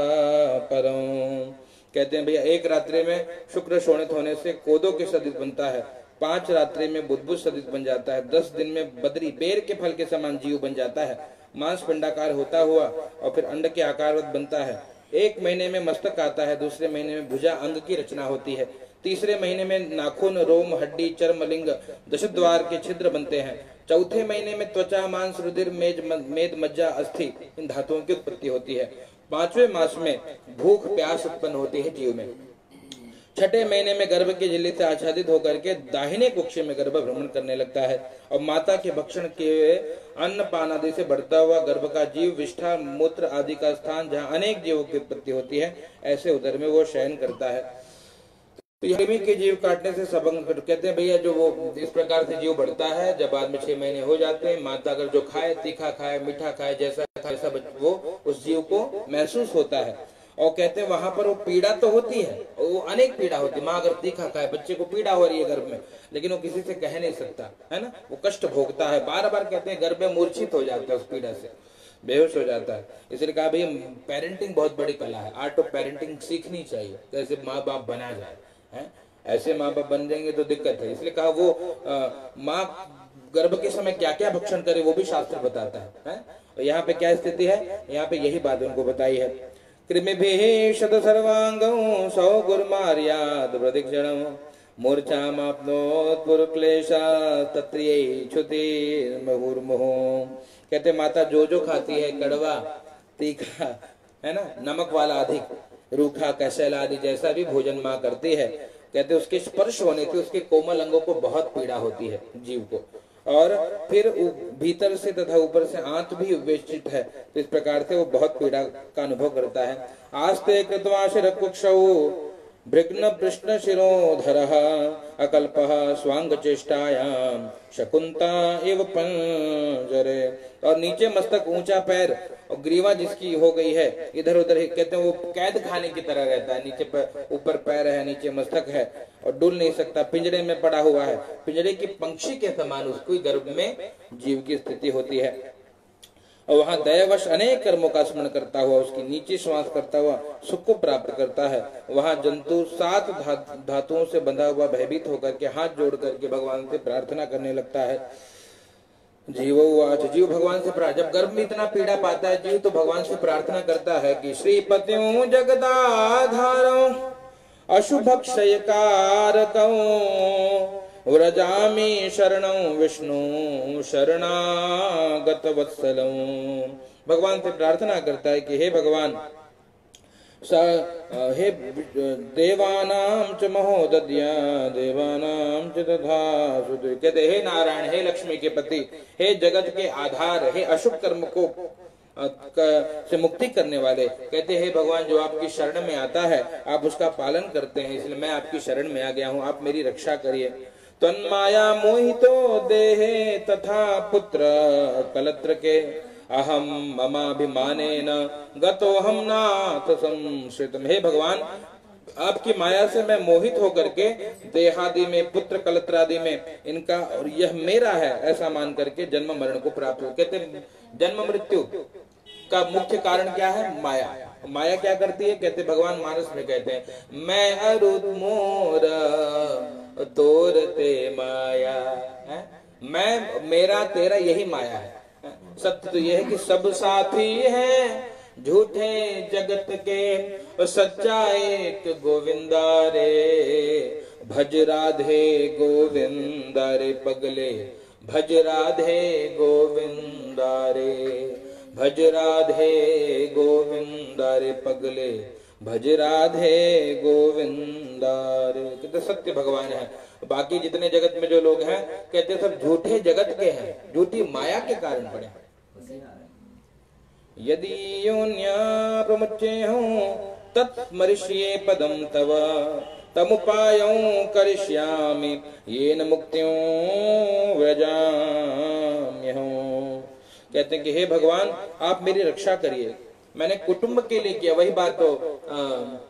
परं। कहते हैं भैया, एक रात्रि में शुक्र शोणित होने से कोदो के सदृश बनता है, पांच रात्रि में बुद्बुद सदृश बन जाता है, दस दिन में बदरी बेर के फल के समान जीव बन जाता है, मांस पिंडाकार होता हुआ और फिर अंड के आकारवत बनता है। एक महीने में मस्तक आता है, दूसरे महीने में भुजा अंग की रचना होती है, तीसरे महीने में नाखून रोम हड्डी चर्म लिंग दशद्वार के छिद्र बनते हैं, चौथे महीने में त्वचा मांस रुधिर मेद मेद मज्जा अस्थि इन धातुओं की उत्पत्ति होती है, पांचवें मास में भूख प्यास उत्पन्न होती है जीव में, छठे महीने में गर्भ की झिल्ली से आच्छादित होकर के दाहिने कुक्ष में गर्भ भ्रमण करने लगता है और माता के भक्षण के अन्न पान आदि से बढ़ता हुआ गर्भ का जीव विष्ठा मूत्र आदि का स्थान जहाँ अनेक जीवों की उत्पत्ति होती है, ऐसे उदर में वो शयन करता है। तो कृमि के जीव काटने से सबंग कहते हैं भैया, जो वो इस प्रकार से जीव बढ़ता है, जब बाद में छह महीने हो जाते हैं, माता अगर जो खाए, तीखा खाए, मीठा खाए, जैसा खाए ऐसा वो उस जीव को महसूस होता है। और कहते हैं वहां पर वो पीड़ा तो होती है, वो अनेक पीड़ा होती है। माँ अगर तीखा खाए, बच्चे को पीड़ा हो रही है गर्भ में, लेकिन वो किसी से कह नहीं सकता है ना, वो कष्ट भोगता है, बार बार कहते हैं गर्भ में मूर्छित हो जाता है, उस पीड़ा से बेहोश हो जाता है। इसलिए कहा भाई पेरेंटिंग बहुत बड़ी कला है, आर्ट ऑफ पेरेंटिंग सीखनी चाहिए, कैसे माँ बाप बना जाए है। ऐसे माँ बाप बन जाएंगे तो दिक्कत है। इसलिए कहा वो माँ गर्भ के समय क्या क्या भक्षण करे वो भी शास्त्र बताता है, है? और यहाँ पे क्या स्थिति है, यहाँ पे यही बात उनको बताई है। कृमिभिः शत सर्वांगं सौ गुरुमार्याद प्रदक्षिणं मूर्छामाप्नोत् पुरुक्लेशा तत्रियैच्छुतिर्मुहुर्मुहुः। कहते माता जो जो खाती है, कड़वा, तीखा, है ना, नमक वाला अधिक, रूखा, कसैला आदि जैसा भी भोजन माँ करती है, कहते उसके स्पर्श होने से उसके कोमल अंगों को बहुत पीड़ा होती है जीव को, और फिर भीतर से तथा ऊपर से आंत भी विवेचित है, तो इस प्रकार से वो बहुत पीड़ा का अनुभव करता है। आस्ते कृत्वा शिरकुक्षौ भृग्न कृष्ण शिरोधरः अकल्पः स्वांग चेष्टायाम शकुंता एव पंजरे। और नीचे मस्तक, ऊंचा पैर और ग्रीवा जिसकी हो गई है इधर उधर, कहते हैं वो कैद खाने की तरह रहता है, नीचे पैर, ऊपर पैर है, नीचे मस्तक है और डुल नहीं सकता, पिंजरे में पड़ा हुआ है, पिंजरे की पंक्षी के समान उसको गर्भ में जीव की स्थिति होती है। और वहां दयावश अनेक कर्मों का स्मरण करता हुआ उसकी नीचे श्वास करता हुआ सुख को प्राप्त करता है। वहां जंतु सात धा, धातुओं से बंधा हुआ भयभीत होकर के हाथ जोड़ करके भगवान से प्रार्थना करने लगता है। जीवोवाच, जीव भगवान से प्रार्थना, जब गर्भ में इतना पीड़ा पाता है जीव तो भगवान से प्रार्थना करता है कि श्रीपत्यों जगदाधारं अशुभक्षयकारकं व्रजामि शरणं विष्णु शरणागत वत्सलं। भगवान से प्रार्थना करता है कि हे भगवान, हे देवानां च महोदध्या देवानां च तथा। कहते हे नारायण, हे लक्ष्मी के पति, हे जगत के आधार, हे अशुभ कर्म को से मुक्ति करने वाले, कहते हे भगवान जो आपकी शरण में आता है आप उसका पालन करते हैं, इसलिए मैं आपकी शरण में आ गया हूँ, आप मेरी रक्षा करिए। तन्माया मोहितो देहे तथा पुत्र कलत्र के अहम ममाभिमानेन गतो हम नाथ संश्रितम। हे भगवान, आपकी माया से मैं मोहित होकर के देहादि में, पुत्र कलत्रादि में इनका, और यह मेरा है ऐसा मान करके जन्म मरण को प्राप्त हो। कहते जन्म मृत्यु का मुख्य कारण क्या है? माया। माया क्या करती है? कहते भगवान मानस में कहते हैं, मैं अरुत मोर तोरते माया है? मैं, मेरा, तेरा, यही माया है। सत्य तो यह है कि सब साथी है झूठे जगत के, सच्चा एक गोविंदा रे, भज राधे गोविंदा रे पगले, भज राधे गोविंदा रे, भज राधे गोविंदा रे पगले, भज राधे गोविंदा रे। कहते सत्य भगवान है, बाकी जितने जगत में जो लोग हैं कहते सब झूठे जगत के हैं, झूठी माया के कारण पड़े। यदि योन्या प्रमुच्येहं तत्मरिष्ये पदम तव, तमुपायं करिष्यामि येन मुक्त्यों व्रजाम्यहं। कहते हैं कि हे भगवान, आप मेरी रक्षा करिए। मैंने कुटुंब के लिए किया, वही बात तो आ,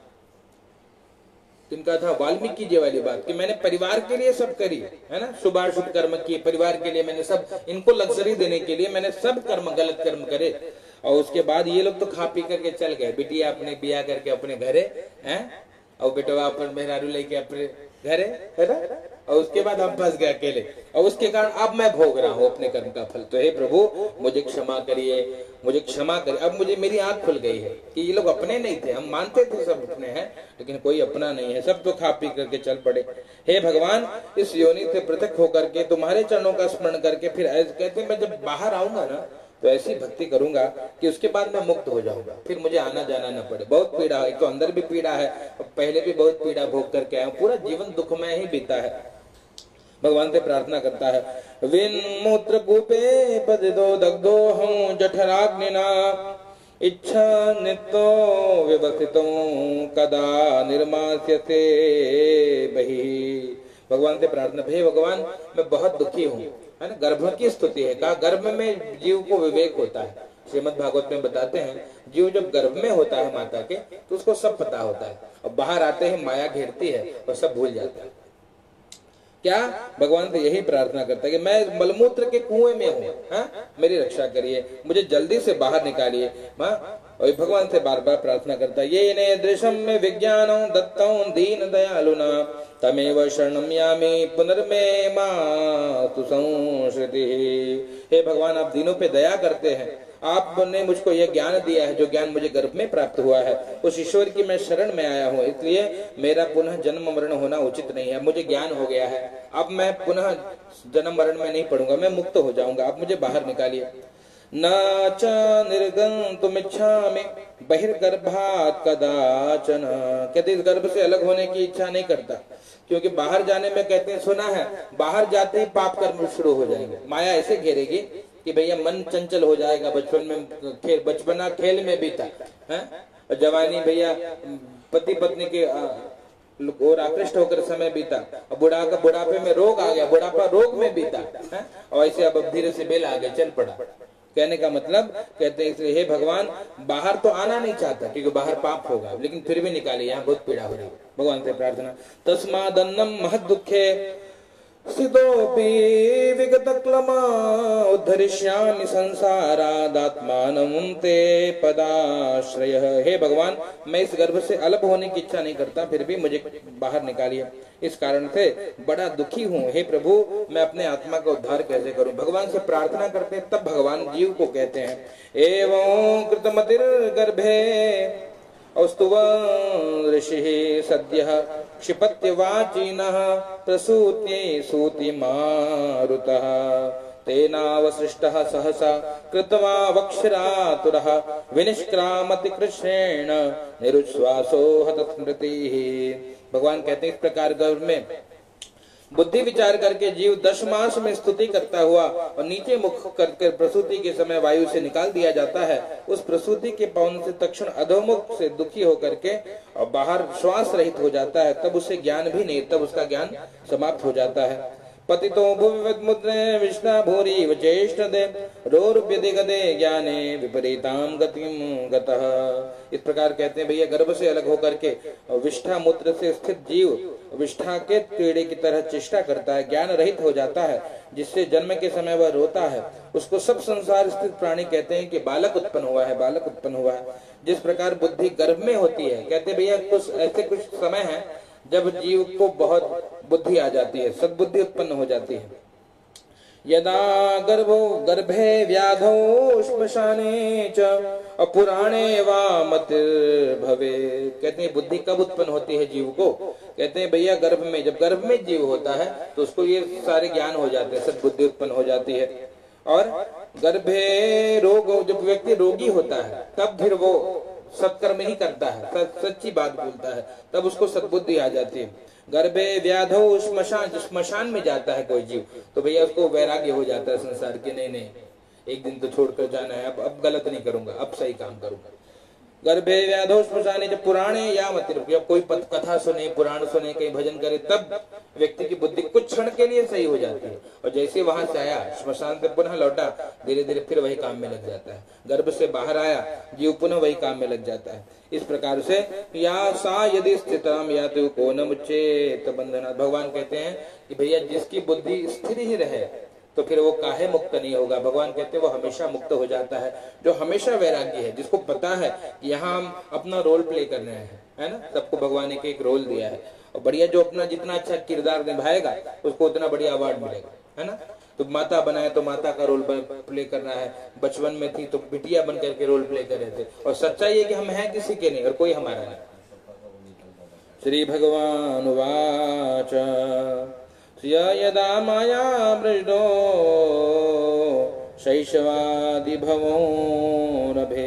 इनका था वाल्मीकि जी वाली बात कि मैंने परिवार के लिए सब करी है ना, शुभाशुभ कर्म किए परिवार के लिए, मैंने सब, इनको लग्जरी देने के लिए मैंने सब कर्म, गलत कर्म करे, और उसके बाद ये लोग तो खा पी करके चल गए। बिटिया अपने बिया करके अपने घरे हैं, और बेटवा अपन मेहरारू लेके अपने घरे है ना, और उसके बाद हम फंस गए अकेले, और उसके कारण अब मैं भोग रहा हूँ अपने कर्म का फल। तो हे प्रभु मुझे क्षमा करिए, मुझे क्षमा करिए। अब मुझे, मेरी आंख खुल गई है कि ये लोग अपने नहीं थे, हम मानते थे सब अपने हैं, लेकिन कोई अपना नहीं है, सब तो खा पी करके चल पड़े। हे भगवान, इस योनि से पृथक होकर के तुम्हारे चरणों का स्मरण करके फिर ऐसे कहते मैं जब बाहर आऊंगा ना तो ऐसी भक्ति करूंगा कि उसके बाद मैं मुक्त हो जाऊंगा, फिर मुझे आना जाना न पड़े। बहुत पीड़ा है, तो अंदर भी पीड़ा है, पहले भी बहुत पीड़ा भोग करके आया, पूरा जीवन दुखमय ही बीता है। भगवान से प्रार्थना करता है, विन मूत्र कूपे पदिदो दग्धो हूँ जठराग्निना, इच्छा नित्यो व्यवस्थितो कदा निर्मास्यते बहि। भगवान से प्रार्थना, हे भगवान मैं बहुत दुखी हूँ, है ना। गर्भ की स्तुति है, कहा गर्भ में जीव को विवेक होता है। श्रीमद् भागवत में बताते हैं, जीव जब गर्भ में होता है माता के तो उसको सब पता होता है, और बाहर आते ही माया घेरती है और सब भूल जाता है। क्या भगवान से यही प्रार्थना करता है कि मैं मलमूत्र के कुएं में हूँ, मेरी रक्षा करिए, मुझे जल्दी से बाहर निकालिए। और भगवान से बार बार प्रार्थना करता है, ये ने दृश्यम में विज्ञानो दत्तं दीन दयालुना, तमेव शरणं यामि पुनर्मे मातु संश्रिति। हे भगवान, आप दीनों पे दया करते हैं, आपने मुझको यह ज्ञान दिया है जो ज्ञान मुझे गर्भ में प्राप्त हुआ है, उस ईश्वर की मैं शरण में आया हूँ, इसलिए मेरा पुनः जन्म मरण होना उचित नहीं है। मुझे ज्ञान हो गया है, अब मैं पुनः जन्म मरण में नहीं पड़ूंगा, मैं मुक्त हो जाऊंगा, आप मुझे बाहर निकालिए। न च निर्गन्तुमिच्छामि बहिर्गर्भात् कदाचन। कहते इस गर्भ से अलग होने की इच्छा नहीं करता, क्योंकि बाहर जाने में कहते हैं, सुना है बाहर जाते ही पाप कर्म शुरू हो जाएंगे, माया ऐसे घेरेगी कि भैया मन चंचल हो जाएगा। बचपन में खेल, बचपना खेल में बीता है, और जवानी भैया पति पत्नी के और आकृष्ट होकर समय बीता, और बुढ़ा का बुढ़ापे में रोग आ गया, बुढ़ापा रोग में बीता है, और ऐसे अब धीरे से बेल आ गया, चल पड़ा। कहने का मतलब कहते हैं इसलिए हे भगवान, बाहर तो आना नहीं चाहता क्योंकि बाहर पाप होगा, लेकिन फिर भी निकाले, यहाँ बहुत पीड़ा हो रही है। भगवान से प्रार्थना, तस्मादन्नम महद दुखे सिदोपि विगतक्लमा उद्धरिष्यामि संसारादात्मानं ते पदाश्रयः। हे भगवान, मैं इस गर्भ से अलग होने की इच्छा नहीं करता, फिर भी मुझे बाहर निकालिए, इस कारण से बड़ा दुखी हूँ। हे प्रभु, मैं अपने आत्मा का उद्धार कैसे करूं? भगवान से प्रार्थना करते हैं, तब भगवान जीव को कहते हैं, एवं कृतमतिर्गर्भे औस्तुव ऋषिः सद्यः क्षिपत्यवाचिनः प्रसूत्यै सूति मारुतः, तेनावसृष्टः सहसा कृत्वा वक्षरातुरः विनिष्क्रामति कृष्णेन निरुच्छ्वासो हतस्मृतिः। भगवान कहते हैं, इस प्रकार गर्भ में बुद्धि विचार करके जीव दश मास में स्तुति करता हुआ और नीचे मुख करके प्रसूति के समय वायु से निकाल दिया जाता है। उस प्रसूति के पवन से तक्षण अधोमुख से दुखी होकर के और बाहर श्वास रहित हो जाता है, तब उसे ज्ञान भी नहीं, तब उसका ज्ञान समाप्त हो जाता है। पतितो भुविमुद्रे विष्णा भूरि वचेष्टदे रोरुप्यते गते ज्ञाने विपरीताम गतिम गतः। इस प्रकार कहते हैं भैया गर्भ से अलग होकर के विष्ठा मूत्र से स्थित जीव विष्ठा के कीड़े की तरह चेष्टा करता है, ज्ञान रहित हो जाता है, जिससे जन्म के समय वह रोता है। उसको सब संसार स्थित प्राणी कहते हैं कि बालक उत्पन्न हुआ है, बालक उत्पन्न हुआ है। जिस प्रकार बुद्धि गर्भ में होती है, कहते भैया कुछ ऐसे कुछ समय है जब जीव को बहुत बुद्धि आ जाती है, सद्बुद्धि उत्पन्न हो जाती है। यदा गर्भो गर्भे व्याधो श्मशाने च अपुराणे वा मतिर्भवे। कहते हैं बुद्धि कब उत्पन्न होती है जीव को? कहते हैं भैया गर्भ में, जब गर्भ में जीव होता है तो उसको ये सारे ज्ञान हो जाते हैं, सद्बुद्धि उत्पन्न हो जाती है। और गर्भे रोग, जब व्यक्ति रोगी होता है तब फिर वो सत्कर्म ही करता है, सच्ची बात बोलता है, तब उसको सद्बुद्धि आ जाती है। गर्भे व्याधो श्मशान, श्मशान में जाता है कोई जीव तो भैया उसको वैराग्य हो जाता है संसार के, नहीं नहीं एक दिन तो छोड़कर जाना है, अब अब गलत नहीं करूंगा, अब सही काम करूंगा। गर्भे व्याधो श्मशाने, जब पुराणे या मत, जब कोई कथा सुने, पुराण सुने, कहीं भजन करे, तब व्यक्ति की बुद्धि कुछ क्षण के लिए सही हो जाती है। और जैसे वहां से आया श्मशान से पुनः लौटा, धीरे धीरे फिर वही काम में लग जाता है। गर्भ से बाहर आया जीव पुनः वही काम में लग जाता है। इस प्रकार से या सा यदि स्थितम या तो को न मुच्चेत बंधनात्। भगवान कहते हैं कि भैया जिसकी बुद्धि स्थिर ही रहे तो फिर वो काहे मुक्त नहीं होगा। भगवान कहते हैं वो हमेशा मुक्त हो जाता है, जो हमेशा वैराग्य है, जिसको पता है कि यहाँ हम अपना रोल प्ले कर रहे हैं, है ना। सबको भगवान ने एक रोल दिया है और बढ़िया जो अपना जितना अच्छा किरदार निभाएगा उसको उतना बढ़िया अवार्ड मिलेगा, है ना। तो माता बनाए तो माता का रोल प्ले करना है, बचपन में थी तो बिटिया बन करके रोल प्ले कर रहे थे। और सच्चाई है कि हम हैं किसी के नहीं और कोई हमारा नहीं। श्री भगवान वाच यदा माया मृडो शैशवादि भवो रभे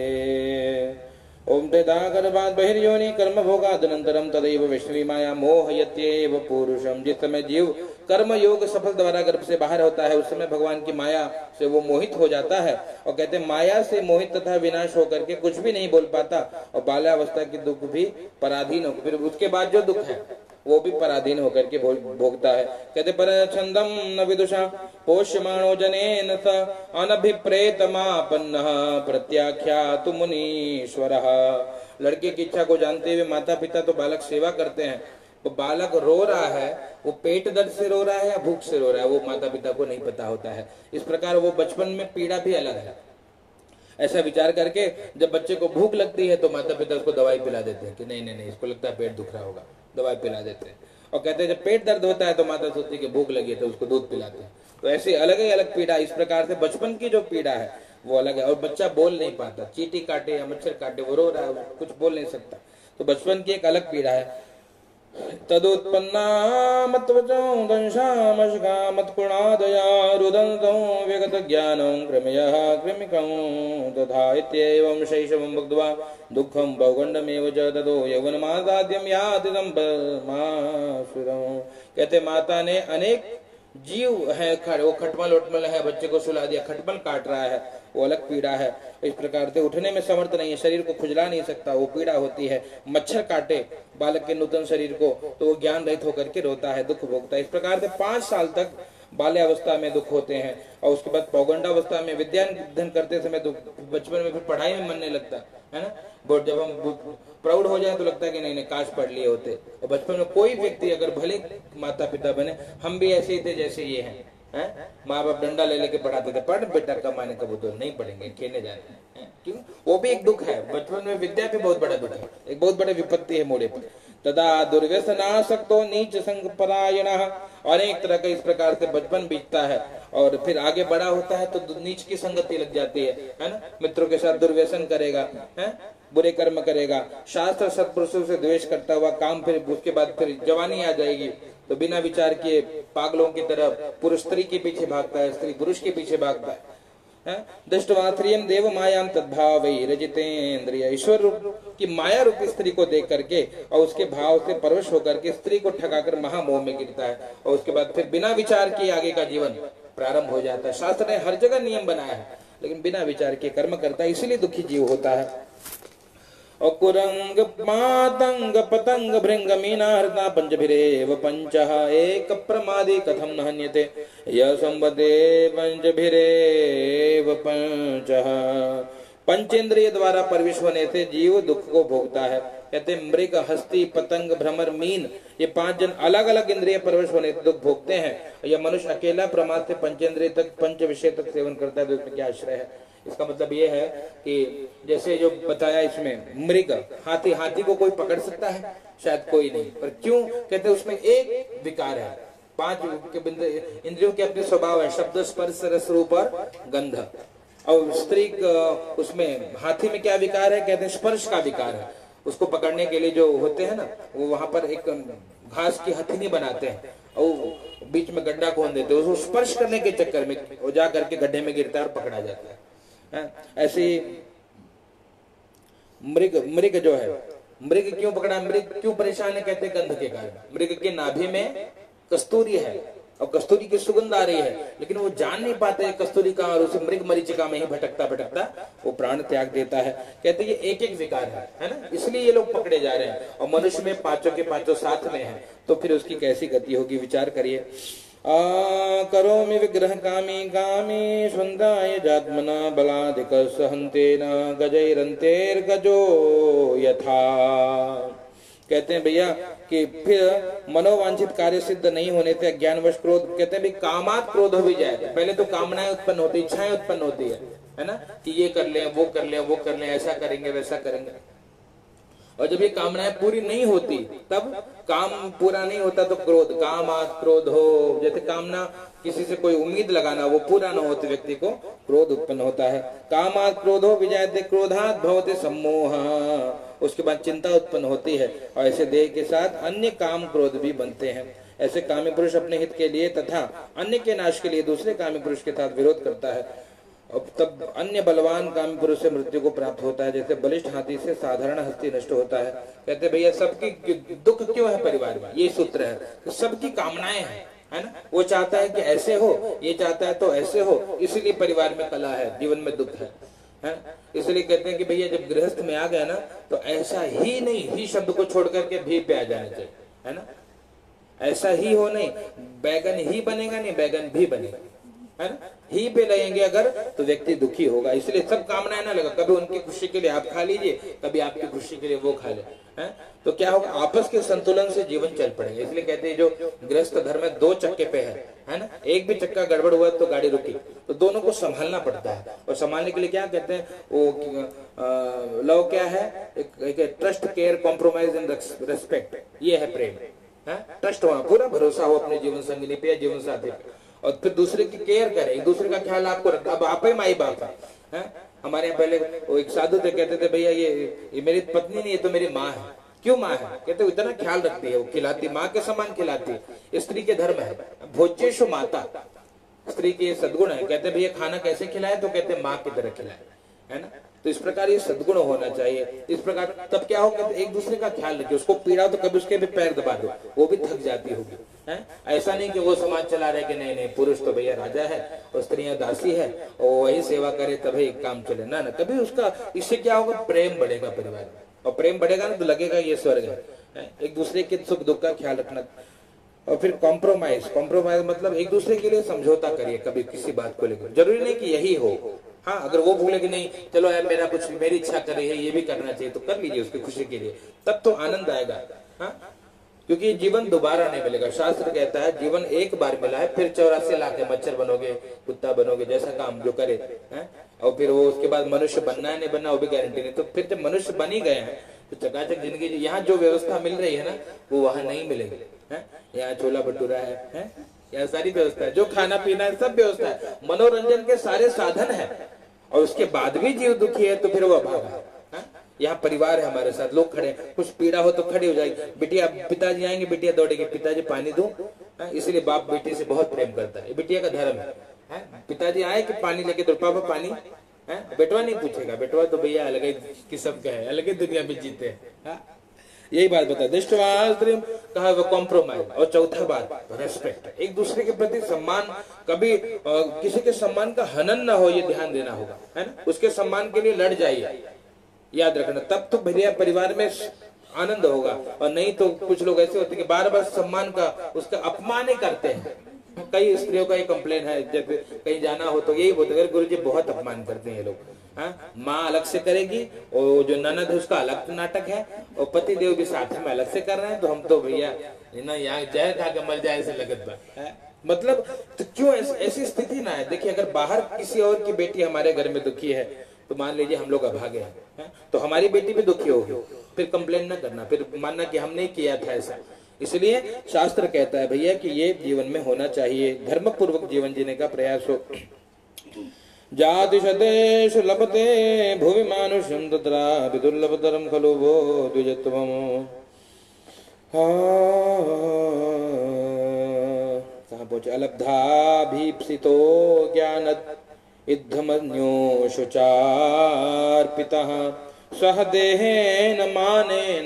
ओम तदा गर्भात् बहिर्योनि कर्म भोगादनन्तरं तदैव वैष्णवी माया मोहयत्येव पुरुषम। जिस समय जीव कर्म योग सफल द्वारा गर्भ से बाहर होता है उस समय भगवान की माया से वो मोहित हो जाता है। और कहते हैं माया से मोहित तथा विनाश होकर के कुछ भी नहीं बोल पाता और बाल्यावस्था की दुख भी पराधीन हो, फिर उसके बाद जो दुख है वो भी पराधीन होकर के भोगता है। कहते पर छंदम न विदुषा पोष्यमाणो जनेन स अनभिप्रेतमापन्नः प्रत्याख्यातु मुनीश्वरः। लड़के की इच्छा को जानते हुए माता पिता तो बालक सेवा करते हैं। वो बालक रो रहा है, वो पेट दर्द से रो रहा है या भूख से रो रहा है, वो माता पिता को नहीं पता होता है। इस प्रकार वो बचपन में पीड़ा भी अलग है। ऐसा विचार करके जब बच्चे को भूख लगती है तो माता पिता उसको दवाई पिला देते हैं कि नहीं नहीं नहीं इसको लगता है पेट दुख रहा होगा, दवाई पिला देते हैं। और कहते हैं जब पेट दर्द होता है तो माता सोचती है कि भूख लगी है तो उसको दूध पिलाते हैं। तो ऐसे अलग ही अलग पीड़ा, इस प्रकार से बचपन की जो पीड़ा है वो अलग है। और बच्चा बोल नहीं पाता, चींटी काटे या मच्छर काटे वो रो रहा है, कुछ बोल नहीं सकता, तो बचपन की एक अलग पीड़ा है। तदुत्पन्ना मत्वचो दंशामशका मत्कुणादया रुदन्तं विगत ज्ञानं क्रमयः कृमिकं तथा इत्येवं शैशवं भुक्त्वा दुःखं पौगण्डमेव च ततो यौवनमासाद्यं याति सम्पमासुरं। कहते माता ने अनेक जीव है, वो खटमल उटमल है, बच्चे को सुला दिया, खटमल काट रहा है, वो अलग पीड़ा है। इस प्रकार से उठने में समर्थ नहीं है, शरीर को खुजला नहीं सकता, वो पीड़ा होती है। मच्छर काटे बालक के नूतन शरीर को तो वो ज्ञान रहित होकर के रोता है, दुख भोगता है। इस प्रकार से पांच साल तक बाल्यावस्था में दुख होते हैं और उसके बाद पौगंडावस्था में विद्या अध्ययन करते समय दुख, बचपन में फिर पढ़ाई में मन नहीं लगता है ना। बहुत जब हम प्राउड हो जाए तो लगता है कि नहीं नहीं काश पढ़ लिए होते। और बचपन में कोई व्यक्ति अगर भले माता पिता बने, हम भी ऐसे ही थे जैसे ये हैं, हैं? माँ बाप डंडा ले लेके पढ़ाते थे, पढ़ बेटा कमाने का बोतल नहीं पढ़ेंगे, खेलने जाना है, क्यों? वो भी एक दुख है, बचपन में विद्या भी बहुत बड़ा दुख है, एक बहुत बड़ी विपत्ति है मोड़े पर। तदा दुर्व्यसनासक्तो नीच संग परायणः, अनेक तरह का इस प्रकार से बचपन बीतता है और फिर आगे बड़ा होता है तो नीच की संगति लग जाती है, है ना। मित्रों के साथ दुर्व्यसन करेगा, है बुरे कर्म करेगा, शास्त्र सत्पुरुषों से द्वेष करता हुआ काम, फिर उसके बाद फिर जवानी आ जाएगी तो बिना विचार किए पागलों की तरह पुरुष स्त्री के पीछे भागता है, स्त्री पुरुष के पीछे भागता है। दृष्टवा स्त्रियं देव मायां तद्भावै रजितेन्द्रिय, ईश्वर रूप की माया रूपी स्त्री को देख करके और उसके भाव से परवश होकर के स्त्री को ठगाकर महामोह में गिरता है और उसके बाद फिर बिना विचार किए आगे का जीवन प्रारंभ हो जाता है। शास्त्र ने हर जगह नियम बनाया है लेकिन बिना विचार किए कर्म करता है, इसीलिए दुखी जीव होता है। अकुरंग मातंग पतंग भृंग मीनाहृता पंचभिरेव पंचः एक प्रमादी कथम न हन्यते यह संवदे पंचभिरेव पंचः। पंचेंद्रिय द्वारा परविश होने से जीव दुख को भोगता है। कहते मृग, हस्ती, पतंग, भ्रमर, मीन, ये पांच जन अलग अलग इंद्रिय परवश होने से दुख भोगते हैं। यह मनुष्य अकेला प्रमाद से पंचेंद्रिय तक, पंच विषय तक सेवन करता है तो इसमें क्या आश्रय है। इसका मतलब ये है कि जैसे जो बताया इसमें मृग, हाथी, हाथी को कोई पकड़ सकता है? शायद कोई नहीं। पर क्यों? कहते उसमें एक विकार है। पांच इंद्रियों के अपने स्वभाव है, शब्द, स्पर्श, रस, रूप और गंध। और स्त्री उसमें हाथी में क्या विकार है? कहते हैं स्पर्श का विकार है। उसको पकड़ने के लिए जो होते हैं ना, वो वहां पर एक घास की हथनी बनाते हैं और बीच में गड्ढा खोद देते हैं। उसको स्पर्श करने के चक्कर में वो जा करके गड्ढे में गिरता है और पकड़ा जाता है। ऐसे मृग, मृग जो है, मृग क्यों पकड़ा? मृग क्यों परेशान है? कहते हैं गंध के कारण। मृग के नाभि में कस्तूरी है और कस्तूरी की सुगंध आ रही है, लेकिन वो जान नहीं पाते कस्तूरी का, और उसे मृग मरीचिका में ही भटकता भटकता वो प्राण त्याग देता है। कहते ये एक एक विकार है, है ना, इसलिए ये लोग पकड़े जा रहे हैं। और मनुष्य में पांचों के पांचों साथ में है, तो फिर उसकी कैसी गति होगी? विचार करिए। आ करोमि विग्रह कामी कामी स्वंदाय जात्मना बलादिक सहंतेना गजैरंतेर गजो यथा। कहते हैं भैया कि फिर मनोवांछित कार्य सिद्ध नहीं होने से अज्ञानवश क्रोध, कहते हैं भी कामात क्रोध हो भी जाए। पहले तो कामनाएं उत्पन्न होती, इच्छाएं उत्पन्न होती है, है ना, कि ये कर ले, वो कर ले, वो कर ले, ऐसा करेंगे, वैसा करेंगे। और जब ये कामनाएं पूरी नहीं होती, तब काम पूरा नहीं होता तो क्रोध, कामात क्रोध हो। जैसे कामना, किसी से कोई उम्मीद लगाना, वो पूरा न होते व्यक्ति को क्रोध उत्पन्न होता है। कामात क्रोधो विजायते क्रोधात भवते सम्मोह। उसके बाद चिंता उत्पन्न होती है, और ऐसे देह के साथ अन्य काम क्रोध भी बनते हैं। ऐसे कामी पुरुष अपने हित के लिए तथा अन्य के नाश के लिए दूसरे कामी पुरुष के साथ विरोध करता है। अब तब अन्य बलवान कामी पुरुष से मृत्यु को प्राप्त होता है, जैसे बलिष्ठ हाथी से साधारण हस्ती नष्ट होता है। कहते भैया सबकी दुख क्यों है परिवार में? ये सूत्र है, तो सबकी कामनाएं हैं, है ना। वो चाहता है कि ऐसे हो, ये चाहता है तो ऐसे हो, इसीलिए परिवार में कलह है, जीवन में दुख है, है। इसलिए कहते हैं कि भैया जब गृहस्थ में आ गया ना, तो ऐसा ही नहीं ही शब्द को छोड़ करके भी पे आ जाना चाहिए, है ना। ऐसा ही हो नहीं, बैगन ही बनेगा नहीं, बैगन भी बनेगा, है ना। ही पे लगेंगे अगर तो व्यक्ति दुखी होगा। इसलिए सब कामनाएं ना लगा, कभी उनकी खुशी के लिए आप खा लीजिए, कभी आपकी खुशी के लिए वो खा ले, हैं। तो क्या होगा? आपस के संतुलन से जीवन चल पड़ेगा। इसलिए कहते हैं जो गृहस्थ धर्म में दो चक्के पे है, है ना, एक भी चक्का गड़बड़ हुआ तो गाड़ी रुकी, तो दोनों को संभालना पड़ता है। और संभालने के लिए क्या कहते हैं वो लव क्या है? एक, एक trust, care, compromise and respect, ये है प्रेम, है। ट्रस्ट होना, पूरा भरोसा हो अपने जीवन संगिनी पे या जीवन साथी पे, और फिर दूसरे की केयर करे, एक दूसरे का ख्याल आपको रखता। अब आप ही माई बाप है। हमारे यहाँ पहले वो एक साधु थे, कहते थे भैया ये, ये मेरी पत्नी नहीं, ये तो मेरी माँ है। क्यों माँ है? कहते इतना ख्याल रखती है, वो खिलाती, माँ के समान खिलाती है। स्त्री के धर्म है भोज्येषु माता, स्त्री के सद्गुण है। कहते भैया खाना कैसे खिलाए? तो कहते माँ की तरह खिलाए, है ना। तो इस प्रकार ये सद्गुण होना चाहिए। इस प्रकार तब क्या होगा? एक दूसरे का ख्याल रखिए, उसको पीड़ा तो कभी उसके भी पैर दबा दो, वो भी थक जाती होगी, है। ऐसा नहीं कि वो समाज चला रहे कि नहीं नहीं पुरुष तो भैया राजा है और स्त्रियां दासी है और वही सेवा करे तभी काम चले, ना ना। कभी उसका, इससे क्या होगा? प्रेम बढ़ेगा परिवार में, और प्रेम बढ़ेगा ना तो लगेगा ये स्वर्ग है। एक दूसरे के सुख दुख का ख्याल रखना। और फिर कॉम्प्रोमाइज, कॉम्प्रोमाइज मतलब एक दूसरे के लिए समझौता करिए कभी किसी बात को लेकर। जरूरी नहीं कि यही हो, हाँ, अगर वो बोले कि नहीं चलो यार मेरा कुछ, मेरी इच्छा कर रही है, ये भी करना चाहिए, तो कर लीजिए उसकी खुशी के लिए, तब तो आनंद आएगा, हाँ। क्योंकि जीवन दोबारा नहीं मिलेगा। शास्त्र कहता है जीवन एक बार मिला है, फिर चौरासी लाख के मच्छर बनोगे, कुत्ता बनोगे, जैसा काम जो करे, हैं। और फिर वो उसके बाद मनुष्य बनना है नहीं बनना वो भी गारंटी नहीं। तो फिर जब मनुष्य बन ही गए हैं तो चकाचक जिंदगी, यहाँ जो व्यवस्था मिल रही है ना वो वहां नहीं मिलेगी, है। यहाँ छोला भटूरा है, है? यहाँ सारी व्यवस्था है, जो खाना पीना है सब व्यवस्था है, मनोरंजन के सारे साधन है, और उसके बाद भी जीव दुखी है तो फिर वो अभाव है। यहाँ परिवार है हमारे साथ, लोग खड़े, कुछ पीड़ा हो तो खड़ी हो जाएगी, बिटिया पिताजी आएंगे, बिटिया दौड़ेगी, पिताजी पानी दूं, इसलिए बाप बेटी से बहुत प्रेम करता है, बिटिया का धर्म है, है? पिताजी आए कि पानी लेके तो पापा पानी, है? बेटवा नहीं पूछेगा, बेटवा तो भैया अलग ही किस्म का है, अलग ही दुनिया में जीते हैं। यही बात बता दृष्टि कहा वो कॉम्प्रोमाइज। और चौथा बात रेस्पेक्ट, एक दूसरे के प्रति सम्मान, कभी किसी के सम्मान का हनन ना हो, ये ध्यान देना होगा, है ना। उसके सम्मान के लिए लड़ जाइए, याद रखना, तब तो भैया परिवार में आनंद होगा। और नहीं तो कुछ लोग ऐसे होते हैं कि बार बार सम्मान का उसका अपमान ही करते हैं। कई स्त्रियों का ये कंप्लेन है, जब कहीं जाना हो तो यही बोलते हैं गुरु जी बहुत अपमान करते हैं ये लोग। हाँ, माँ अलग से करेगी और जो ननद है उसका अलग नाटक है और पति देव भी साथ में अलग से कर रहे हैं, तो हम तो भैया ना यहाँ जहर खा के मर जाए ऐसे लगत बा। मतलब तो क्यों ऐसी स्थिति ना है। देखिए अगर बाहर किसी और की बेटी हमारे घर में दुखी है तो मान लीजिए हम लोग अभागे हैं, तो हमारी बेटी भी दुखी होगी, फिर कंप्लेन ना करना, फिर मानना कि हमने किया था ऐसा। इसलिए शास्त्र कहता है भैया कि ये जीवन में होना चाहिए, धर्म पूर्वक जीवन जीने का प्रयास हो। जाति शतेषु लभते भुवि मानुषं तत्रा विदुर्लभतरं खलु वो द्विजत्वम्। कहाँ पहुंचे? अलब्धाभीप्सितो ज्ञानत् इद्धमन्यो शुचार्पितः सह देहेन मानेन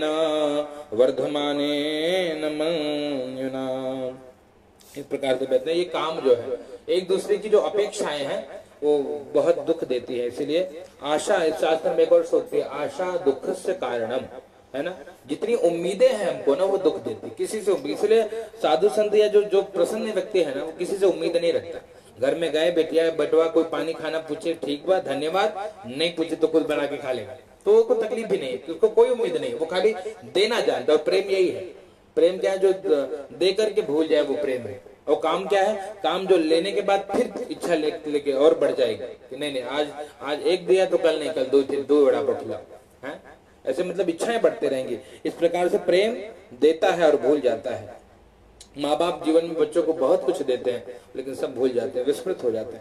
वर्धमानेन मन्युना। इस प्रकार से कहते हैं ये काम जो है, एक दूसरे की जो अपेक्षाएं हैं वो बहुत दुख देती है। इसलिए आशा, इस शास्त्र में एक और सोचती है, आशा दुख से कारणम, है ना। जितनी उम्मीदें हैं हमको ना वो दुख देती, किसी से उम्मीद। इसलिए साधु संत या जो जो प्रसन्न व्यक्ति है ना वो किसी से उम्मीद नहीं रखता। घर में गए बेटिया बटवा कोई पानी खाना पूछे, ठीक बात धन्यवाद, नहीं पूछे तो खुद बना के खा लेगा, तो उसको तकलीफ भी नहीं है, उसको कोई उम्मीद नहीं है, वो खाली देना जानता है। और प्रेम यही है, प्रेम क्या है? जो दे करके भूल जाए वो प्रेम है। और काम क्या है? काम जो लेने के बाद फिर इच्छा लेके लेके और बढ़ जाएगी कि नहीं नहीं आज आज एक दिया तो कल नहीं, कल दो दो बड़ा पटला है, ऐसे मतलब इच्छाएं बढ़ते रहेंगी। इस प्रकार से प्रेम देता है और भूल जाता है। माँ बाप जीवन में बच्चों को बहुत कुछ देते हैं लेकिन सब भूल जाते हैं, विस्मृत हो जाते हैं।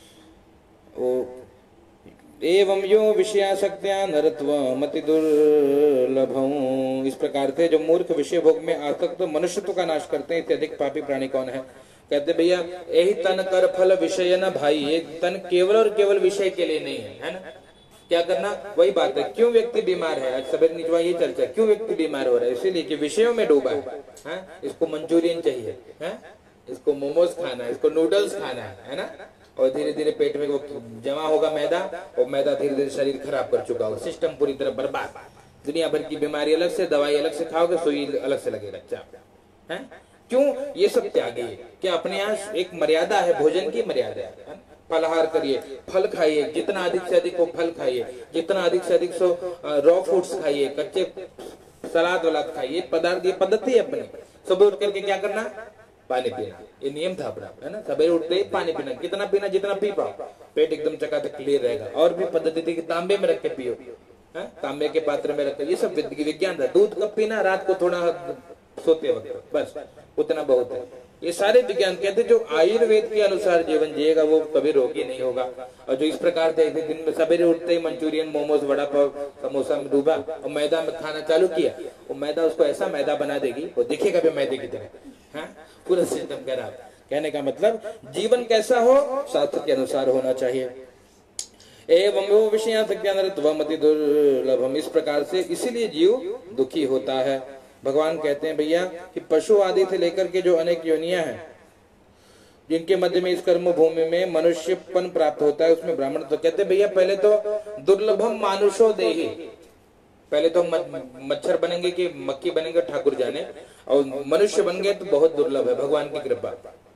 वो एवं यो विषयासक्त्या नरत्वम् अति दुर्लभम्। इस प्रकार से जो मूर्ख विषय भोग में आसक्त तो मनुष्यत्व का नाश करते हैं, इससे अधिक पापी प्राणी कौन है? कहते भैया यही तन कर फल विषय न भाई, ये तन केवल और केवल विषय के लिए नहीं है, है ना। क्या करना? वही बात है, क्यों व्यक्ति बीमार है, आज सवेरे निचवा ये चर्चा, क्यों व्यक्ति बीमार हो रहा है? इसीलिए कि विषयों में डूबा है, है? इसको मंचूरियन चाहिए, है? इसको मोमोज खाना है, इसको नूडल्स खाना है, है ना। और धीरे धीरे पेट में वो जमा होगा मैदा, और मैदा धीरे धीरे शरीर खराब कर चुका होगा, सिस्टम पूरी तरह बर्बाद। दुनिया भर की बीमारी अलग से, दवाई अलग से खाओगे, सुई अलग से लगेगा, है? क्यों? ये सब त्यागिए। क्या अपने यहाँ एक मर्यादा है, भोजन की मर्यादा है। फलाहार करिए, फल खाइए, जितना अधिक से अधिक हो फल खाइए, जितना अधिक से अधिक सो रॉ फूड्स खाइए, कच्चे सलाद वलाद खाइए, पदार्थ, ये पद्धति है अपनी। सुबह उठ करके क्या करना? पानी पीना, ये नियम था अपना, है ना। सवेरे उठते ही पानी पीना, कितना पीना? जितना पी पाओ, पेट एकदम चकाचक क्लियर रहेगा। और भी पद्धति थी कि तांबे में रख के पियो, है? तांबे के पात्र में रख के, ये सब विज्ञान था। दूध कब पीना? रात को थोड़ा सोते वक्त, बस उतना बहुत है। ये सारे विज्ञान कहते जो आयुर्वेद के अनुसार जीवन जिएगा वो कभी रोगी नहीं होगा। और जो इस प्रकार से दिन में सवेरे उठते ही मंचूरियन, मोमोज, वड़ा पाव, समोसा में डूबा और मैदा में खाना चालू किया, वो मैदा उसको ऐसा मैदा बना देगी, वो दिखेगा भी मैदे की तरह, है? पूरा सिस्टम खराब। कहने का मतलब जीवन कैसा हो? शास्त्र के अनुसार होना चाहिए। एवं वो विषयासक्त्यानरत्वम् अति दुर्लभम्। इस प्रकार से इसीलिए जीव दुखी होता है। भगवान कहते हैं भैया कि पशु आदि से लेकर के जो अनेक योनियां हैं, जिनके मध्य में इस कर्म भूमि में मनुष्यपन प्राप्त होता है, उसमें ब्राह्मण। तो कहते भैया पहले तो दुर्लभम मानुषो देहि, पहले तो मच्छर बनेंगे कि मक्खी बनेंगे ठाकुर जाने, और मनुष्य बन गए तो बहुत दुर्लभ है, भगवान की कृपा।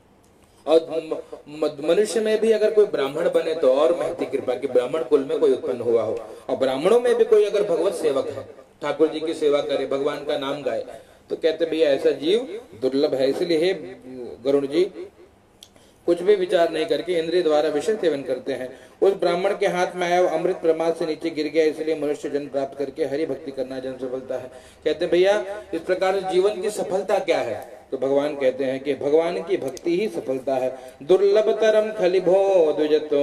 और मनुष्य में भी अगर कोई ब्राह्मण बने तो और महती कृपा कि ब्राह्मण कुल में कोई उत्पन्न हुआ हो। और ब्राह्मणों में भी कोई अगर भगवत सेवक है, ठाकुर जी की सेवा करे, भगवान का नाम गाए, तो कहते भैया ऐसा जीव दुर्लभ है। इसलिए हे गरुड़ जी कुछ भी विचार नहीं करके इंद्रिय द्वारा विषय सेवन करते हैं। उस ब्राह्मण के हाथ में आया वो अमृत प्रमाद से नीचे गिर गया, इसलिए मनुष्य जन्म प्राप्त करके हरि भक्ति करना जन्म सफलता है। कहते भैया इस प्रकार जीवन की सफलता क्या है? तो भगवान कहते हैं कि भगवान की भक्ति ही सफलता है। दुर्लभतरम खलिभो द्विजतो,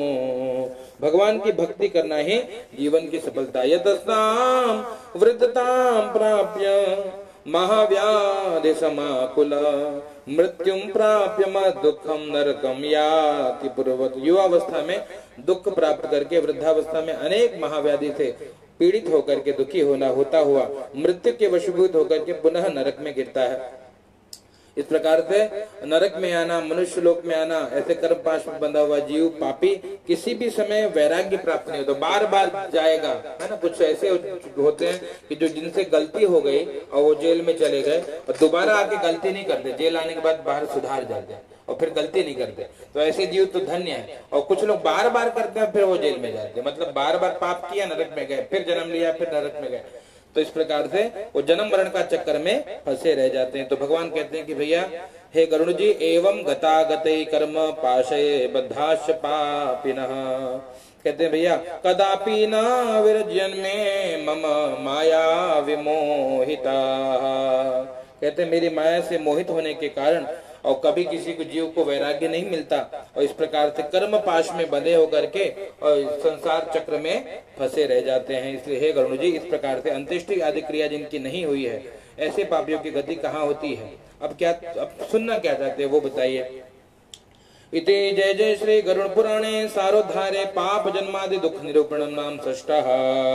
भगवान की भक्ति करना ही जीवन की सफलता। यतस्ताम वृद्धताम प्राप्य महाव्याधि समाकुल मृत्युम प्राप्य दुखम नरकम याति पूर्वत। युवावस्था में दुख प्राप्त करके वृद्धावस्था में अनेक महाव्याधि से पीड़ित होकर के दुखी होना होता हुआ मृत्यु के वशीभूत होकर के पुनः नरक में गिरता है। इस प्रकार से नरक में आना, मनुष्य लोक में आना, ऐसे कर्म पाश में बंधा हुआ जीव पापी किसी भी समय वैराग्य प्राप्त नहीं होता, बार बार जाएगा, है ना। कुछ ऐसे होते हैं कि जो जिनसे गलती हो गई और वो जेल में चले गए और दोबारा आके गलती नहीं करते, जेल आने के बाद बाहर सुधार जाते हैं और फिर गलती नहीं करते, तो ऐसे जीव तो धन्य है। और कुछ लोग बार बार करते हैं फिर वो जेल में जाते हैं, मतलब बार बार पाप किया, नरक में गए, फिर जन्म लिया, फिर नरक में गए। तो इस प्रकार से वो जन्म मरण का चक्कर में फंसे रह जाते हैं। तो भगवान कहते हैं कि भैया हे गरुड़ जी, एवं गतागते कर्म पाशये बद्धाश्च पापिनः, कहते हैं भैया कदापि न विरज्यन में मम माया विमोहिता, कहते हैं मेरी माया से मोहित होने के कारण और कभी किसी को जीव को वैराग्य नहीं मिलता और इस प्रकार से कर्म पाश में बंधे होकर के और संसार चक्र में फंसे रह जाते हैं। इसलिए हे गरुड़ जी, इस प्रकार से अंत्येष्टि आदि क्रिया जिनकी नहीं हुई है, ऐसे पापियों की गति कहाँ होती है। अब क्या, अब सुनना क्या चाहते हैं वो बताइए। इति जय जय श्री गरुड़ पुराणे सारोद्धारे पाप जन्मादि दुख निरूपणम नाम षष्ठः।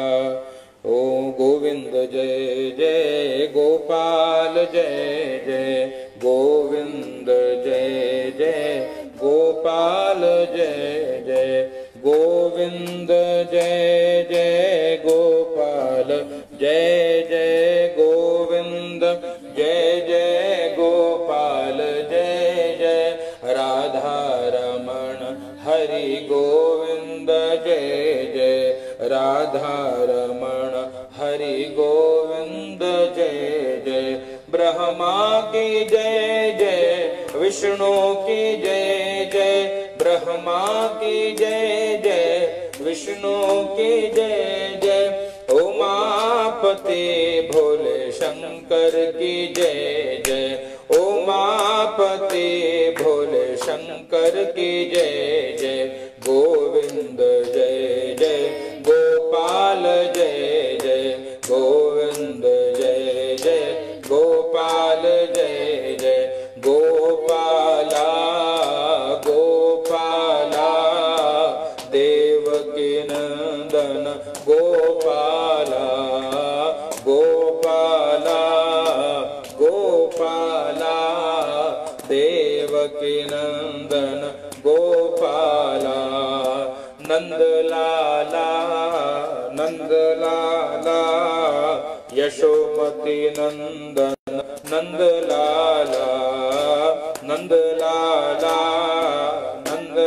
ओ गोविंद जय जय गोपाल जय जय गोविंद जय जय गोपाल जय जय गोविंद जय जय गोपाल जय जय गोविंद जय जय गोपाल जय जय राधा रमण हरि गोविंद जय जय राधा रमण हरि गोविंद जय जय ब्रह्मा की जय जय विष्णु की जय जय ब्रह्मा की जय जय विष्णु की जय जय उमापति भोले शंकर की जय जय उमापति भोले शंकर की जय जय गोविंद जय जय गोपाल जय जय गोविंद जय जय गोपाल जय जय गोपाला गोपाला देवकी नंदन गोपाला गोपाला गोपाला देवकी नंदन गोपाला नंदलाला नंदलाला यशोमती नंदन नंदलाला नंदलाला नंद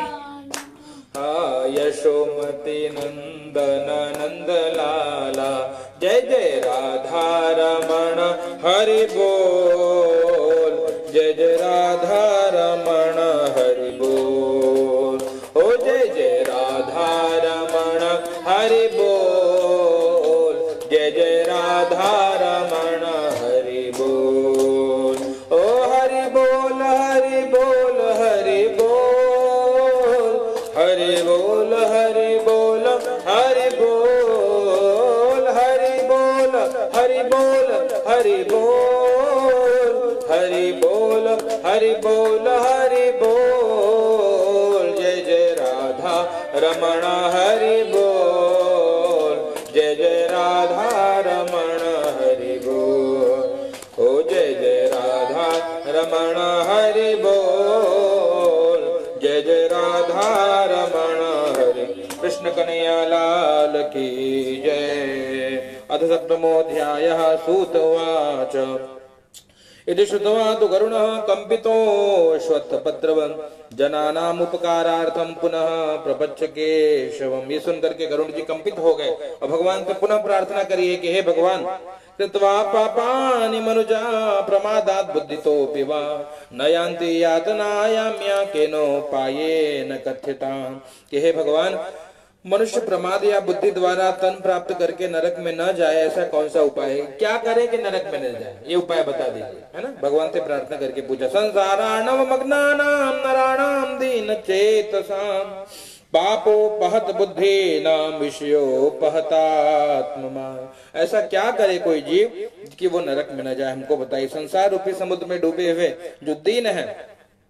यशोमती नंदन नंदलाला जय जय राधा रमण हरि बोल जय जय राधा रमण हरि बोल ओ जय जय राधा रमण हरि बोल जय जय राधा रमण हरि बोल ओ हरि बोल हरि बोल हरि बोल हरि बोल हरि बोल हरि बोल हरि बोल हरि बोल हरि बोल हरि बोल हरि बोल हरि बोल जय जय राधा रमण हरि बोल जय जय राधा रमण हरि बोल ओ जय जय राधा रमण हरि बोल जय जय राधा रमण हरि कृष्ण कन्हैया लाल की जय। अथ सप्तमोऽध्यायः सूत उवाच इति श्रुत्वा तु गरुणः कंपितो श्वत्थपत्रवन् जनानाम् उपकारार्थं पुनः प्रपच्छ केशवम्। ये सुनकर के गरुड़ जी कंपित हो गए और भगवान से पुनः प्रार्थना करिए कि हे भगवान, कृत्वा पापानि मनुजा प्रमादात् बुद्धितोऽपि वा न यान्ति यातनायाम्या केनोपायेन कथ्यताम्। कि हे भगवान, मनुष्य प्रमाद या बुद्धि द्वारा तन प्राप्त करके नरक में न जाए, ऐसा कौन सा उपाय है? क्या करे कि नरक में न जाए, ये उपाय बता दीजिए, है ना। भगवान से प्रार्थना करके पूछा। संसाराणम मग्नानाम नराणाम दीन चेतसाम पापोपहत बुद्धि नाम विषयोपहतात्मा। ऐसा क्या करे कोई जीव कि वो नरक में न जाए, हमको बताइए। संसार रूपी समुद्र में डूबे हुए जो दीन है,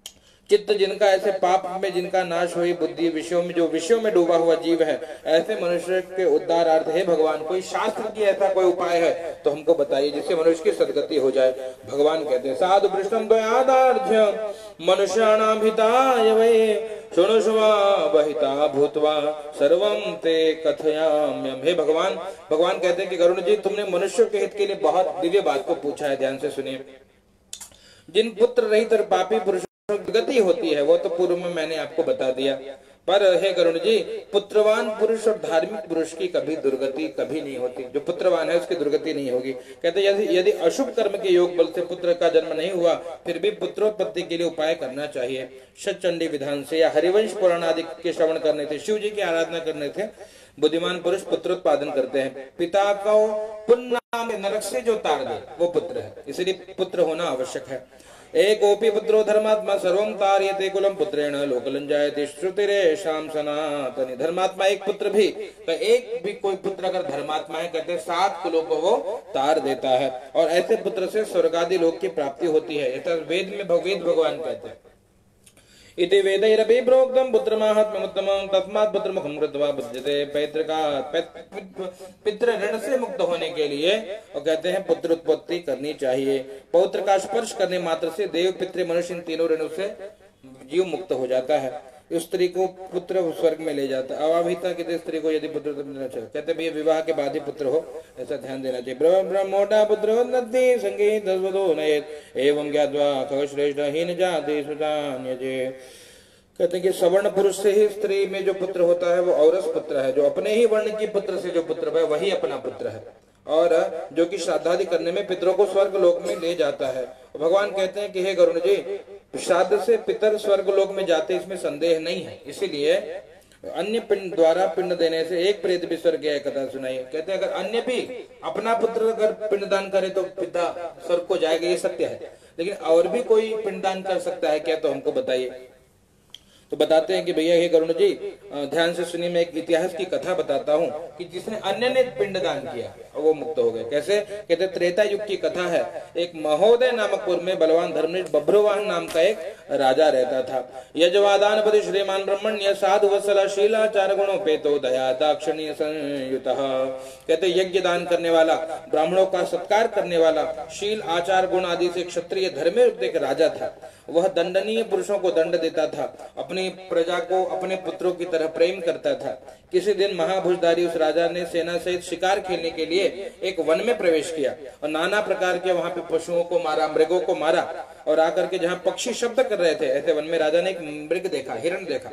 चित्त जिनका ऐसे पाप में जिनका नाश हुई बुद्धि विषयों में जो विषयों में डूबा हुआ जीव है, ऐसे मनुष्य के उद्धारार्थ है भगवान कोई शास्त्र की ऐसा कोई उपाय है तो हमको बताइए जिससे मनुष्य की सदगति हो जाए। भगवान कहते हैं साधु पृष्ठम द्वयादार्घ्य मनुष्याणाम हिताय वै शुणुष्वा बहिता भूतवा सर्वं ते कथयाम्यहम्। हे भगवान, भगवान कहते हैं कि गरुड़ जी तुमने मनुष्यों के हित के लिए बहुत दिव्य बात को पूछा है, ध्यान से सुनिए। जिन पुत्र रहित और पापी पुरुष गति होती है वो तो पूर्व में मैंने आपको बता दिया, पर हे गरुड़ जी पुत्रवान पुरुष और धार्मिक पुरुष की कभी दुर्गति कभी नहीं होती। जो पुत्रवान है उसकी दुर्गति नहीं होगी। कहते यदि यदि अशुभ कर्म के योग बल से पुत्र का जन्म नहीं हुआ फिर भी पुत्रोत्पत्ति के लिए उपाय करना चाहिए। शतचंडी विधान से या हरिवंश पुराण आदि के श्रवण करने थे, शिव जी की आराधना करने थे, बुद्धिमान पुरुष पुत्रोत्पादन करते हैं। पिता को पुण्य में नरक से जो तार दे वो पुत्र है, इसलिए पुत्र होना आवश्यक है। एकोपि पुत्रो धर्मात्मा सर्वं तारयते कुलम पुत्रेण लोकलंजायते श्रुतिरेषां सनातनी। धर्मात्मा एक पुत्र भी, तो एक भी कोई पुत्र अगर धर्मात्मा है कहते सात कुलों को वो तार देता है और ऐसे पुत्र से स्वर्ग आदि लोक की प्राप्ति होती है। ऐसा वेद में भगवेद भगवान कहते हैं। इति वेदैरपि प्रोक्तम पुत्र माहात्म्यमुत्तमं तस्मात् पुत्रमुखं कृत्वा बुध्यते। पैतृका पितृ ऋण से मुक्त होने के लिए और कहते हैं पुत्र उत्पत्ति करनी चाहिए। पौत्र का स्पर्श करने मात्र से देव पितृ मनुष्य इन तीनों ऋणों से जीव मुक्त हो जाता है। उस स्त्री को पुत्र स्वर्ग में ले जाता है। अवाभिता की स्त्री को यदि पुत्र मिलना चाहिए, कहते भैया विवाह के बाद ही पुत्र हो, ऐसा ध्यान देना चाहिए। ब्रह्मोटा पुत्र संगीत एवं ज्ञात्वा खगश्रेष्ठ हीन जाति सुजान्यजे। कहते हैं कि सवर्ण पुरुष से ही स्त्री में जो पुत्र होता है वो औरस पुत्र है। जो अपने ही वर्ण की पुत्र से जो पुत्र है वही अपना पुत्र है और जो कि श्राद्धादि करने में पितरों को स्वर्ग लोक में ले जाता है। भगवान कहते हैं कि हे गरुड़ जी श्राद्ध से पितर स्वर्ग लोक में जाते इसमें संदेह नहीं है, इसीलिए अन्य पिंड द्वारा पिंड देने से एक प्रेत भी स्वर्ग गया कथा सुनाई। कहते हैं अगर अन्य भी अपना पुत्र अगर पिंडदान करे तो पिता स्वर्ग को जाएगा, ये सत्य है, लेकिन और भी कोई पिंडदान कर सकता है क्या, तो हमको बताइए। तो बताते हैं कि भैया हे गरुड़ जी ध्यान से सुनिए, मैं एक इतिहास की कथा बताता हूँ कि जिसने अन्य ने पिंडदान किया और वो मुक्त हो गए। कैसे? कहते त्रेता युग की कथा है। एक महोदय नामकपुर में बलवान धर्मनिष्ठ बभ्रुवाहन नाम का एक राजा रहता था। यजवादान पति श्रीमान ब्रह्मण्य साधु वत्सल शीलाचार गुणों पेतो दया दाक्षिण्य संयुतः। कहते यज्ञ दान करने वाला, ब्राह्मणों का सत्कार करने वाला, शील आचार गुण आदि से क्षत्रिय धर्मयुक्त एक राजा था। वह दंडनीय पुरुषों को दंड देता था, अपनी प्रजा को अपने पुत्रों की तरह प्रेम करता था। किसी दिन महाभुजधारी उस राजा ने सेना सहित शिकार खेलने के लिए एक वन में प्रवेश किया और नाना प्रकार के वहां पे पशुओं को मारा, मृगों को मारा और आकर के जहां पक्षी शब्द कर रहे थे ऐसे वन में राजा ने एक मृग देखा, हिरण देखा।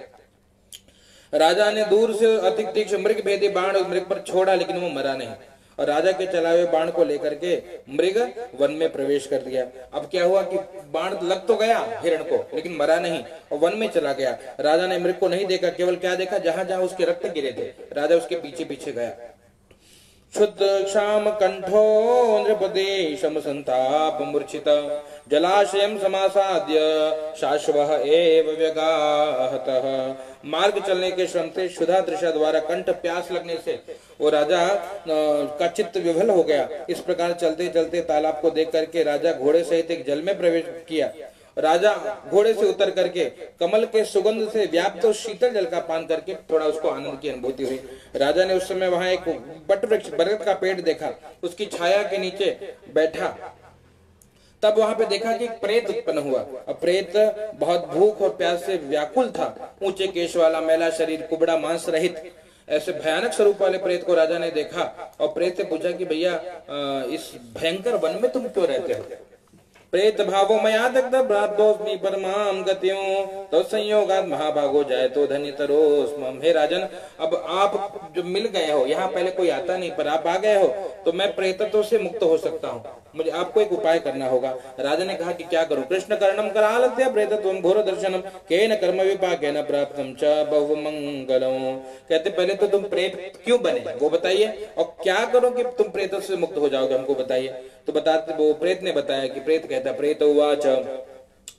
राजा ने दूर से अति तीक्ष्ण मृग भेदी बाण उस मृग पर छोड़ा लेकिन वो मरा नहीं और राजा के चलाए हुए बाण को लेकर के मृग वन में प्रवेश कर दिया। अब क्या हुआ कि बाण लग तो गया हिरण को लेकिन मरा नहीं और वन में चला गया। राजा ने मृग को नहीं देखा, केवल क्या देखा, जहां जहां उसके रक्त गिरे थे राजा उसके पीछे पीछे गया। शुद्ध क्षाम कंठो नृपति शम संताप मूर्छित जलाशयम समासाद्य शाश्वः एव व्यगाहतः। मार्ग चलने के श्रम से क्षुधा तृषा द्वारा कंठ प्यास लगने से वो राजा का चित्त विफल हो गया। इस प्रकार चलते चलते तालाब को देख करके राजा घोड़े सहित एक जल में प्रवेश किया। राजा घोड़े से उतर करके कमल के सुगंध से व्याप्त तो शीतल जल का पान करके थोड़ा उसको आनंद की अनुभूति हुई। राजा ने उस समय वहां एक बट वृक्ष बरगद का पेड़ देखा, उसकी छाया के नीचे बैठा। तब वहां पे देखा कि प्रेत उत्पन्न हुआ और प्रेत बहुत भूख और प्यास से व्याकुल था। ऊंचे केश वाला, मैला शरीर, कुबड़ा मांस रहित ऐसे भयानक स्वरूप वाले प्रेत को राजा ने देखा और प्रेत से पूछा कि भैया इस भयंकर वन में तुम क्यों रहते हो? प्रेत भावो मया दग्ध भ्रातोस्मि परमाम गतियों तो संयोगात महाभागो जाए तो धन्य तरोस्मम। हे राजन, अब आप जो मिल गए हो, यहाँ पहले कोई आता नहीं पर आप आ गए हो तो मैं प्रेतत्व से मुक्त हो सकता हूँ, मुझे आपको एक उपाय करना होगा। राजा ने कहा कि क्या करूं? कृष्ण कर्णम करालत्य प्रेतत्वम घोर दर्शनम केन कर्म विपाकेन प्राप्तम च बहुमंगलम। कहते पहले तो तुम प्रेत क्यों बने वो बताइए और क्या करो कि तुम प्रेत से मुक्त हो जाओगे, हमको बताइए। तो बताते वो प्रेत ने बताया कि प्रेत कहता प्रेत उवाच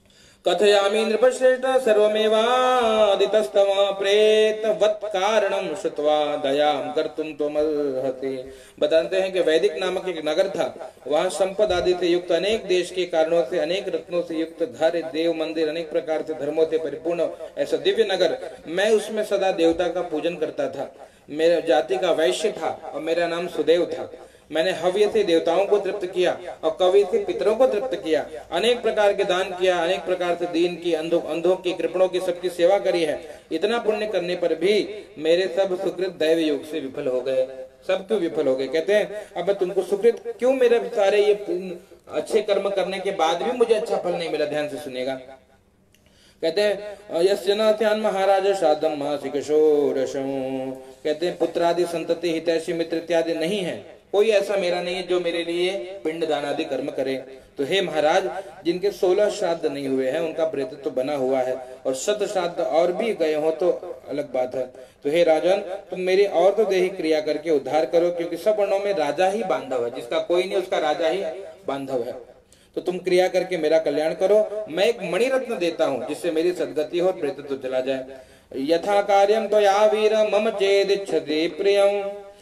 कथयामि नृपश्रेष्ठ सर्वमेवादितस्तव प्रेतवत् कारणं श्रुत्वा दयां कर्तुं त्वमर्हति। बताते हैं कि वैदिक नामक एक नगर था, वहां संपद आदि से युक्त अनेक देश के कारणों से, अनेक रत्नों से युक्त घर, देव मंदिर, अनेक प्रकार से धर्मों से परिपूर्ण ऐसा दिव्य नगर, मैं उसमें सदा देवता का पूजन करता था। मेरे जाति का वैश्य था और मेरा नाम सुदेव था। मैंने हव्य से देवताओं को तृप्त किया और कवि से पितरों को तृप्त किया, अनेक प्रकार के दान किया, अनेक प्रकार से दीन की, अंधों अंधों की, कृपणों की, सबकी सेवा करी है। इतना पुण्य करने पर भी मेरे सब सुकृत दैव योग से विफल हो गए। सब क्यों विफल हो गए? कहते हैं अब तुमको सुकृत क्यों, मेरे सारे ये अच्छे कर्म करने के बाद भी मुझे अच्छा फल नहीं मिला। ध्यान से सुनेगा। कहते हैं यस्यनाथ्यान महाराज श्राद्धम मासिक षोडशम, कहते हैं पुत्र आदि संतति हितैषी मित्र इत्यादि नहीं है, कोई ऐसा मेरा नहीं है जो मेरे लिए पिंड दान आदि कर्म करे। तो हे महाराज, जिनके सोलह श्राद्ध नहीं हुए हैं उनका प्रेतत्व तो बना हुआ है, और शत श्राद्ध और भी गए हो तो अलग बात है। तो हे राजन, तुम मेरी और तो देही क्रिया करके उद्धार करो, क्योंकि सब वर्णों में राजा ही बांधव है, जिसका कोई नहीं उसका राजा ही बांधव है। तो तुम क्रिया करके मेरा कल्याण करो। मैं एक मणि रत्न देता हूँ जिससे मेरी सदगति हो, प्रेतत्व चला जाए। यथा कार्यम तो या वीर मम चेदिच्छति प्रियम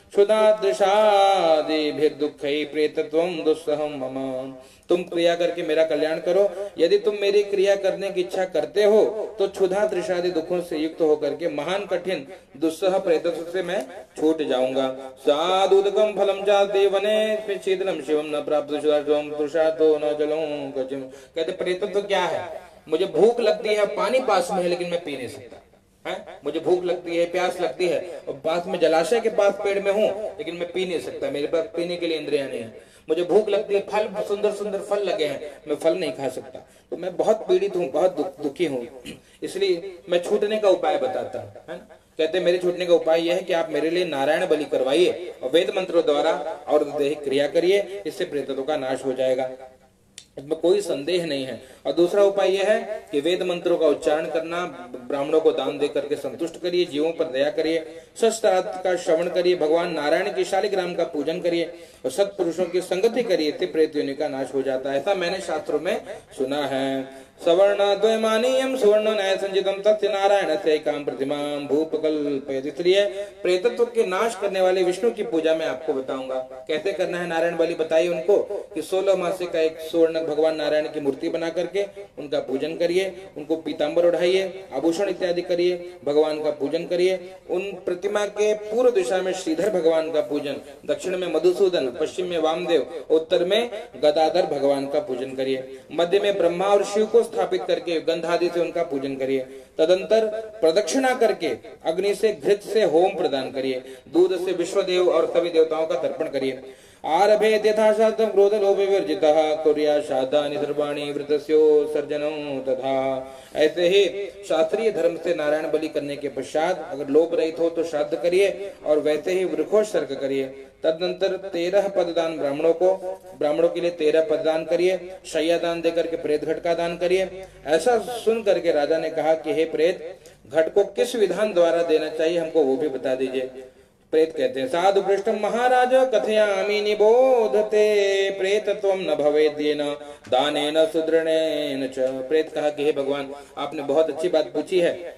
क्षुधादृशादिभिर्दुःखै प्रेतत्वं दुस्सहं मम। तुम क्रिया करके मेरा कल्याण करो। यदि तुम मेरी क्रिया करने की इच्छा करते हो तो क्षुधा तृषादि दुखों से युक्त होकर के महान कठिन दुस्सह प्रेतत्व से मैं छूट जाऊंगा। सादुदकं फलं चास्ति वने शीतलं शिवं न प्राप्त तृषातो न जलं कचिम। कहते प्रेतत्व क्या है? मुझे भूख लगती है, पानी पास में है लेकिन मैं पी नहीं सकता है। मुझे भूख लगती है, प्यास लगती है, और पास में जलाशय के पास पेड़ में हूँ लेकिन मैं पी नहीं सकता, मेरे पास पीने के लिए इंद्रियां नहीं है। मुझे भूख लगती है, फल सुंदर सुंदर फल लगे हैं, मैं फल नहीं खा सकता, तो मैं बहुत पीड़ित हूँ, बहुत दुख, दुखी हूँ। इसलिए मैं छूटने का उपाय बताता हूँ, है। कहते मेरे छूटने का उपाय यह है कि आप मेरे लिए नारायण बलि करवाइए और वेद मंत्रों द्वारा और दैहिक क्रिया करिए, इससे प्रेतत्व का नाश हो जाएगा, इसमें कोई संदेह नहीं है। और दूसरा उपाय यह है कि वेद मंत्रों का उच्चारण करना, ब्राह्मणों को दान दे करके संतुष्ट करिए, जीवों पर दया करिए, सत्सर्थ का श्रवण करिए, भगवान नारायण के शालिग्राम का पूजन करिए और सत्पुरुषों की संगति करिए, इससे प्रेत योनि का नाश हो जाता है। ऐसा मैंने शास्त्रों में सुना है। सवर्ण द्वयमानीयम सुवर्ण न्याय संजितम तस्य नारायण से काम प्रतिमां भूपकल्पयति। इसलिए प्रेतत्व के नाश करने वाले विष्णु की पूजा मैं आपको बताऊंगा कैसे करना है। नारायण बलि बताइए उनको कि सोलह मासे का एक स्वर्ण भगवान नारायण की मूर्ति बना करके उनका पूजन करिए, उनको पीताम्बर उठाइए, आभूषण इत्यादि करिए, भगवान का पूजन करिए। उन प्रतिमा के पूर्व दिशा में श्रीधर भगवान का पूजन, दक्षिण में मधुसूदन, पश्चिम में वामदेव, उत्तर में गदाधर भगवान का पूजन करिए। मध्य में ब्रह्मा और शिव को स्थापित करके गंध आदि से उनका पूजन करिए। तदंतर प्रदक्षिणा करके अग्नि से घृत से होम प्रदान करिए, दूध से विश्वदेव और सभी देवताओं का तर्पण करिए। आरभेत यथाशास्त्रं क्रोध लोभ विवर्जितः कुर्यात् श्राद्धानि सर्वाणि व्रतस्यो सर्जनं तथा। ऐसे ही शास्त्रीय धर्म से नारायण बलि करने के पश्चात अगर लोभ रहित हो तो श्राद्ध करिए और वैसे ही वृक्षोत्सर्ग करिए। तदनंतर तेरह पददान ब्राह्मणों को, ब्राह्मणों के लिए तेरह पददान करिए, शैया दान देकर के प्रेत घट का दान करिए। ऐसा सुन करके राजा ने कहा कि हे प्रेत, घट को किस विधान द्वारा देना चाहिए हमको वो भी बता दीजिए। प्रेत कहते हैं साधु पृष्ठम महाराज कथयामि निबोधते प्रेतत्वं न भवेद्येन दानेन सुदृढ़ेन च। प्रेत कहा कि हे भगवान, आपने बहुत अच्छी बात पूछी है।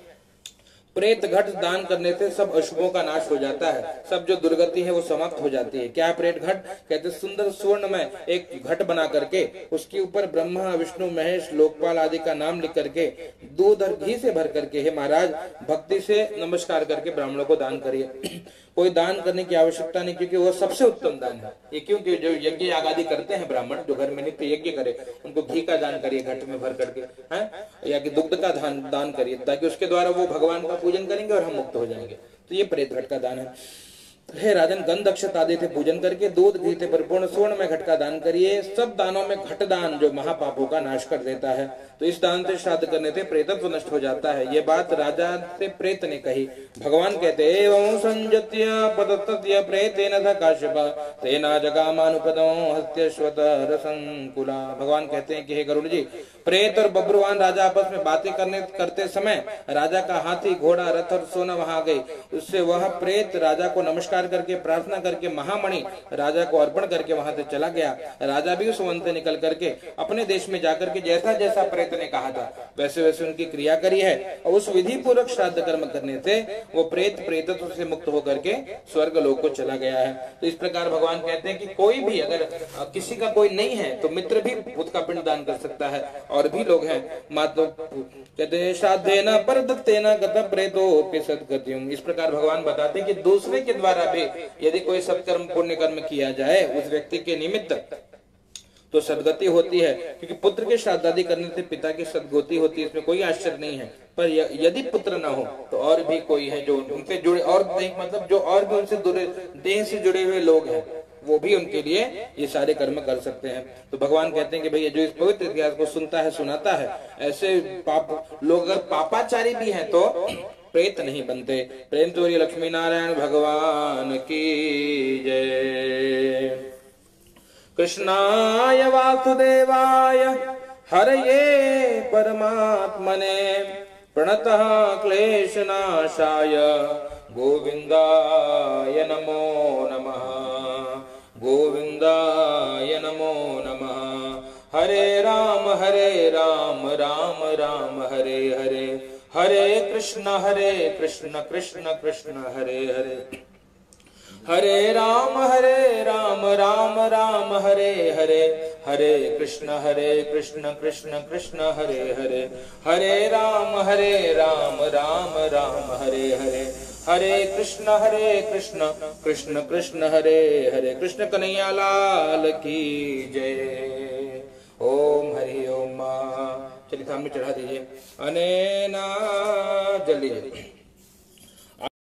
प्रेत घट दान करने से सब अशुभों का नाश हो जाता है, सब जो दुर्गति है वो समाप्त हो जाती है। क्या प्रेत घट? कहते सुंदर स्वर्ण में एक घट बना करके उसके ऊपर ब्रह्मा विष्णु महेश लोकपाल आदि का नाम लिख करके दूध और घी से भर करके हे महाराज भक्ति से नमस्कार करके ब्राह्मणों को दान करिए। कोई दान करने की आवश्यकता नहीं, क्योंकि वह सबसे उत्तम दान है ये। क्योंकि जो यज्ञ याग आदि करते हैं ब्राह्मण, जो घर में नित्य यज्ञ करे, उनको घी का दान करिए घट में भर करके, हैं, या कि दुग्ध का दान दान करिए, ताकि उसके द्वारा वो भगवान का पूजन करेंगे और हम मुक्त हो जाएंगे। तो ये प्रेत घट का दान है। हे राजन, गंध अक्षत आदि से पूजन करके दूध घी से परिपूर्ण स्वर्ण में घट का दान करिए। सब दानों में घट दान जो महापापों का नाश कर देता है, तो इस दान से श्राद्ध करने से प्रेतत्व नष्ट हो जाता है। ये बात राजा से प्रेत ने कही। भगवान कहते एवं संजत्य पतत्य प्रेतेन स काश्यप तेना जगामानुपदो हस्त्यश्वत रसंकुला। भगवान कहते हैं कि हे गरुड़ जी, प्रेत और बब्रुवान राजा आपस में बातें करने करते समय राजा का हाथी घोड़ा रथ और सोना वहां गई, उससे वह प्रेत राजा को नमस्कार नमस्कार करके प्रार्थना करके महामणि राजा को अर्पण करके वहां से चला गया। राजा भी उस वन से निकल करके अपने देश में जाकर के जैसा जैसा प्रेत ने कहा था वैसे वैसे उनकी क्रिया करी है, और उस विधि पूर्वक श्राद्ध कर्म करने से वो प्रेत प्रेतत्व से मुक्त होकर के स्वर्ग लोक को चला गया है। तो इस प्रकार भगवान कहते हैं कि कोई भी अगर किसी का कोई नहीं है तो मित्र भी उसका पिंड दान कर सकता है, और भी लोग हैं मातो कहते श्राद्धेन परदत्तेन गत प्रेतोपि सद्गतिम्। इस प्रकार भगवान बताते हैं कि दूसरे के द्वारा भी यदि कोई सत्कर्म पुण्य कर्म किया जाए उस व्यक्ति के निमित्त तो सदगति होती है, क्योंकि पुत्र के श्राद्ध आदि करने से पिता की सदगति होती है, इसमें कोई आश्चर्य नहीं है। पर यदि पुत्र न हो तो और भी कोई है जो उनसे जुड़े, और मतलब जो और भी उनसे जुड़े देह से जुड़े हुए लोग हैं वो भी उनके लिए ये सारे कर्म कर सकते हैं। तो भगवान कहते हैं कि भैया जो इस पवित्र इतिहास को सुनता है सुनाता है, ऐसे पाप लोग अगर पापाचारी भी हैं तो प्रेत नहीं बनते। प्रेम चोरी लक्ष्मी नारायण भगवान की जय। कृष्णाय वासुदेवाय हरये परमात्मने प्रणतः क्लेशनाशाय गोविंदाय नमो नमः, गोविंदाय नमो नमः। हरे राम हरे राम राम राम हरे हरे, हरे कृष्ण हरे कृष्ण कृष्ण कृष्ण हरे हरे, हरे राम हरे राम राम राम हरे हरे, हरे कृष्ण हरे कृष्ण कृष्ण कृष्ण हरे हरे, हरे राम हरे राम राम राम हरे हरे, हरे कृष्ण हरे कृष्ण कृष्ण कृष्ण हरे हरे। कृष्ण कन्हैया लाल की जय। ओम हरि ओम। चलिए सामने चढ़ा दीजिए। अनेना जल्दी जल्दी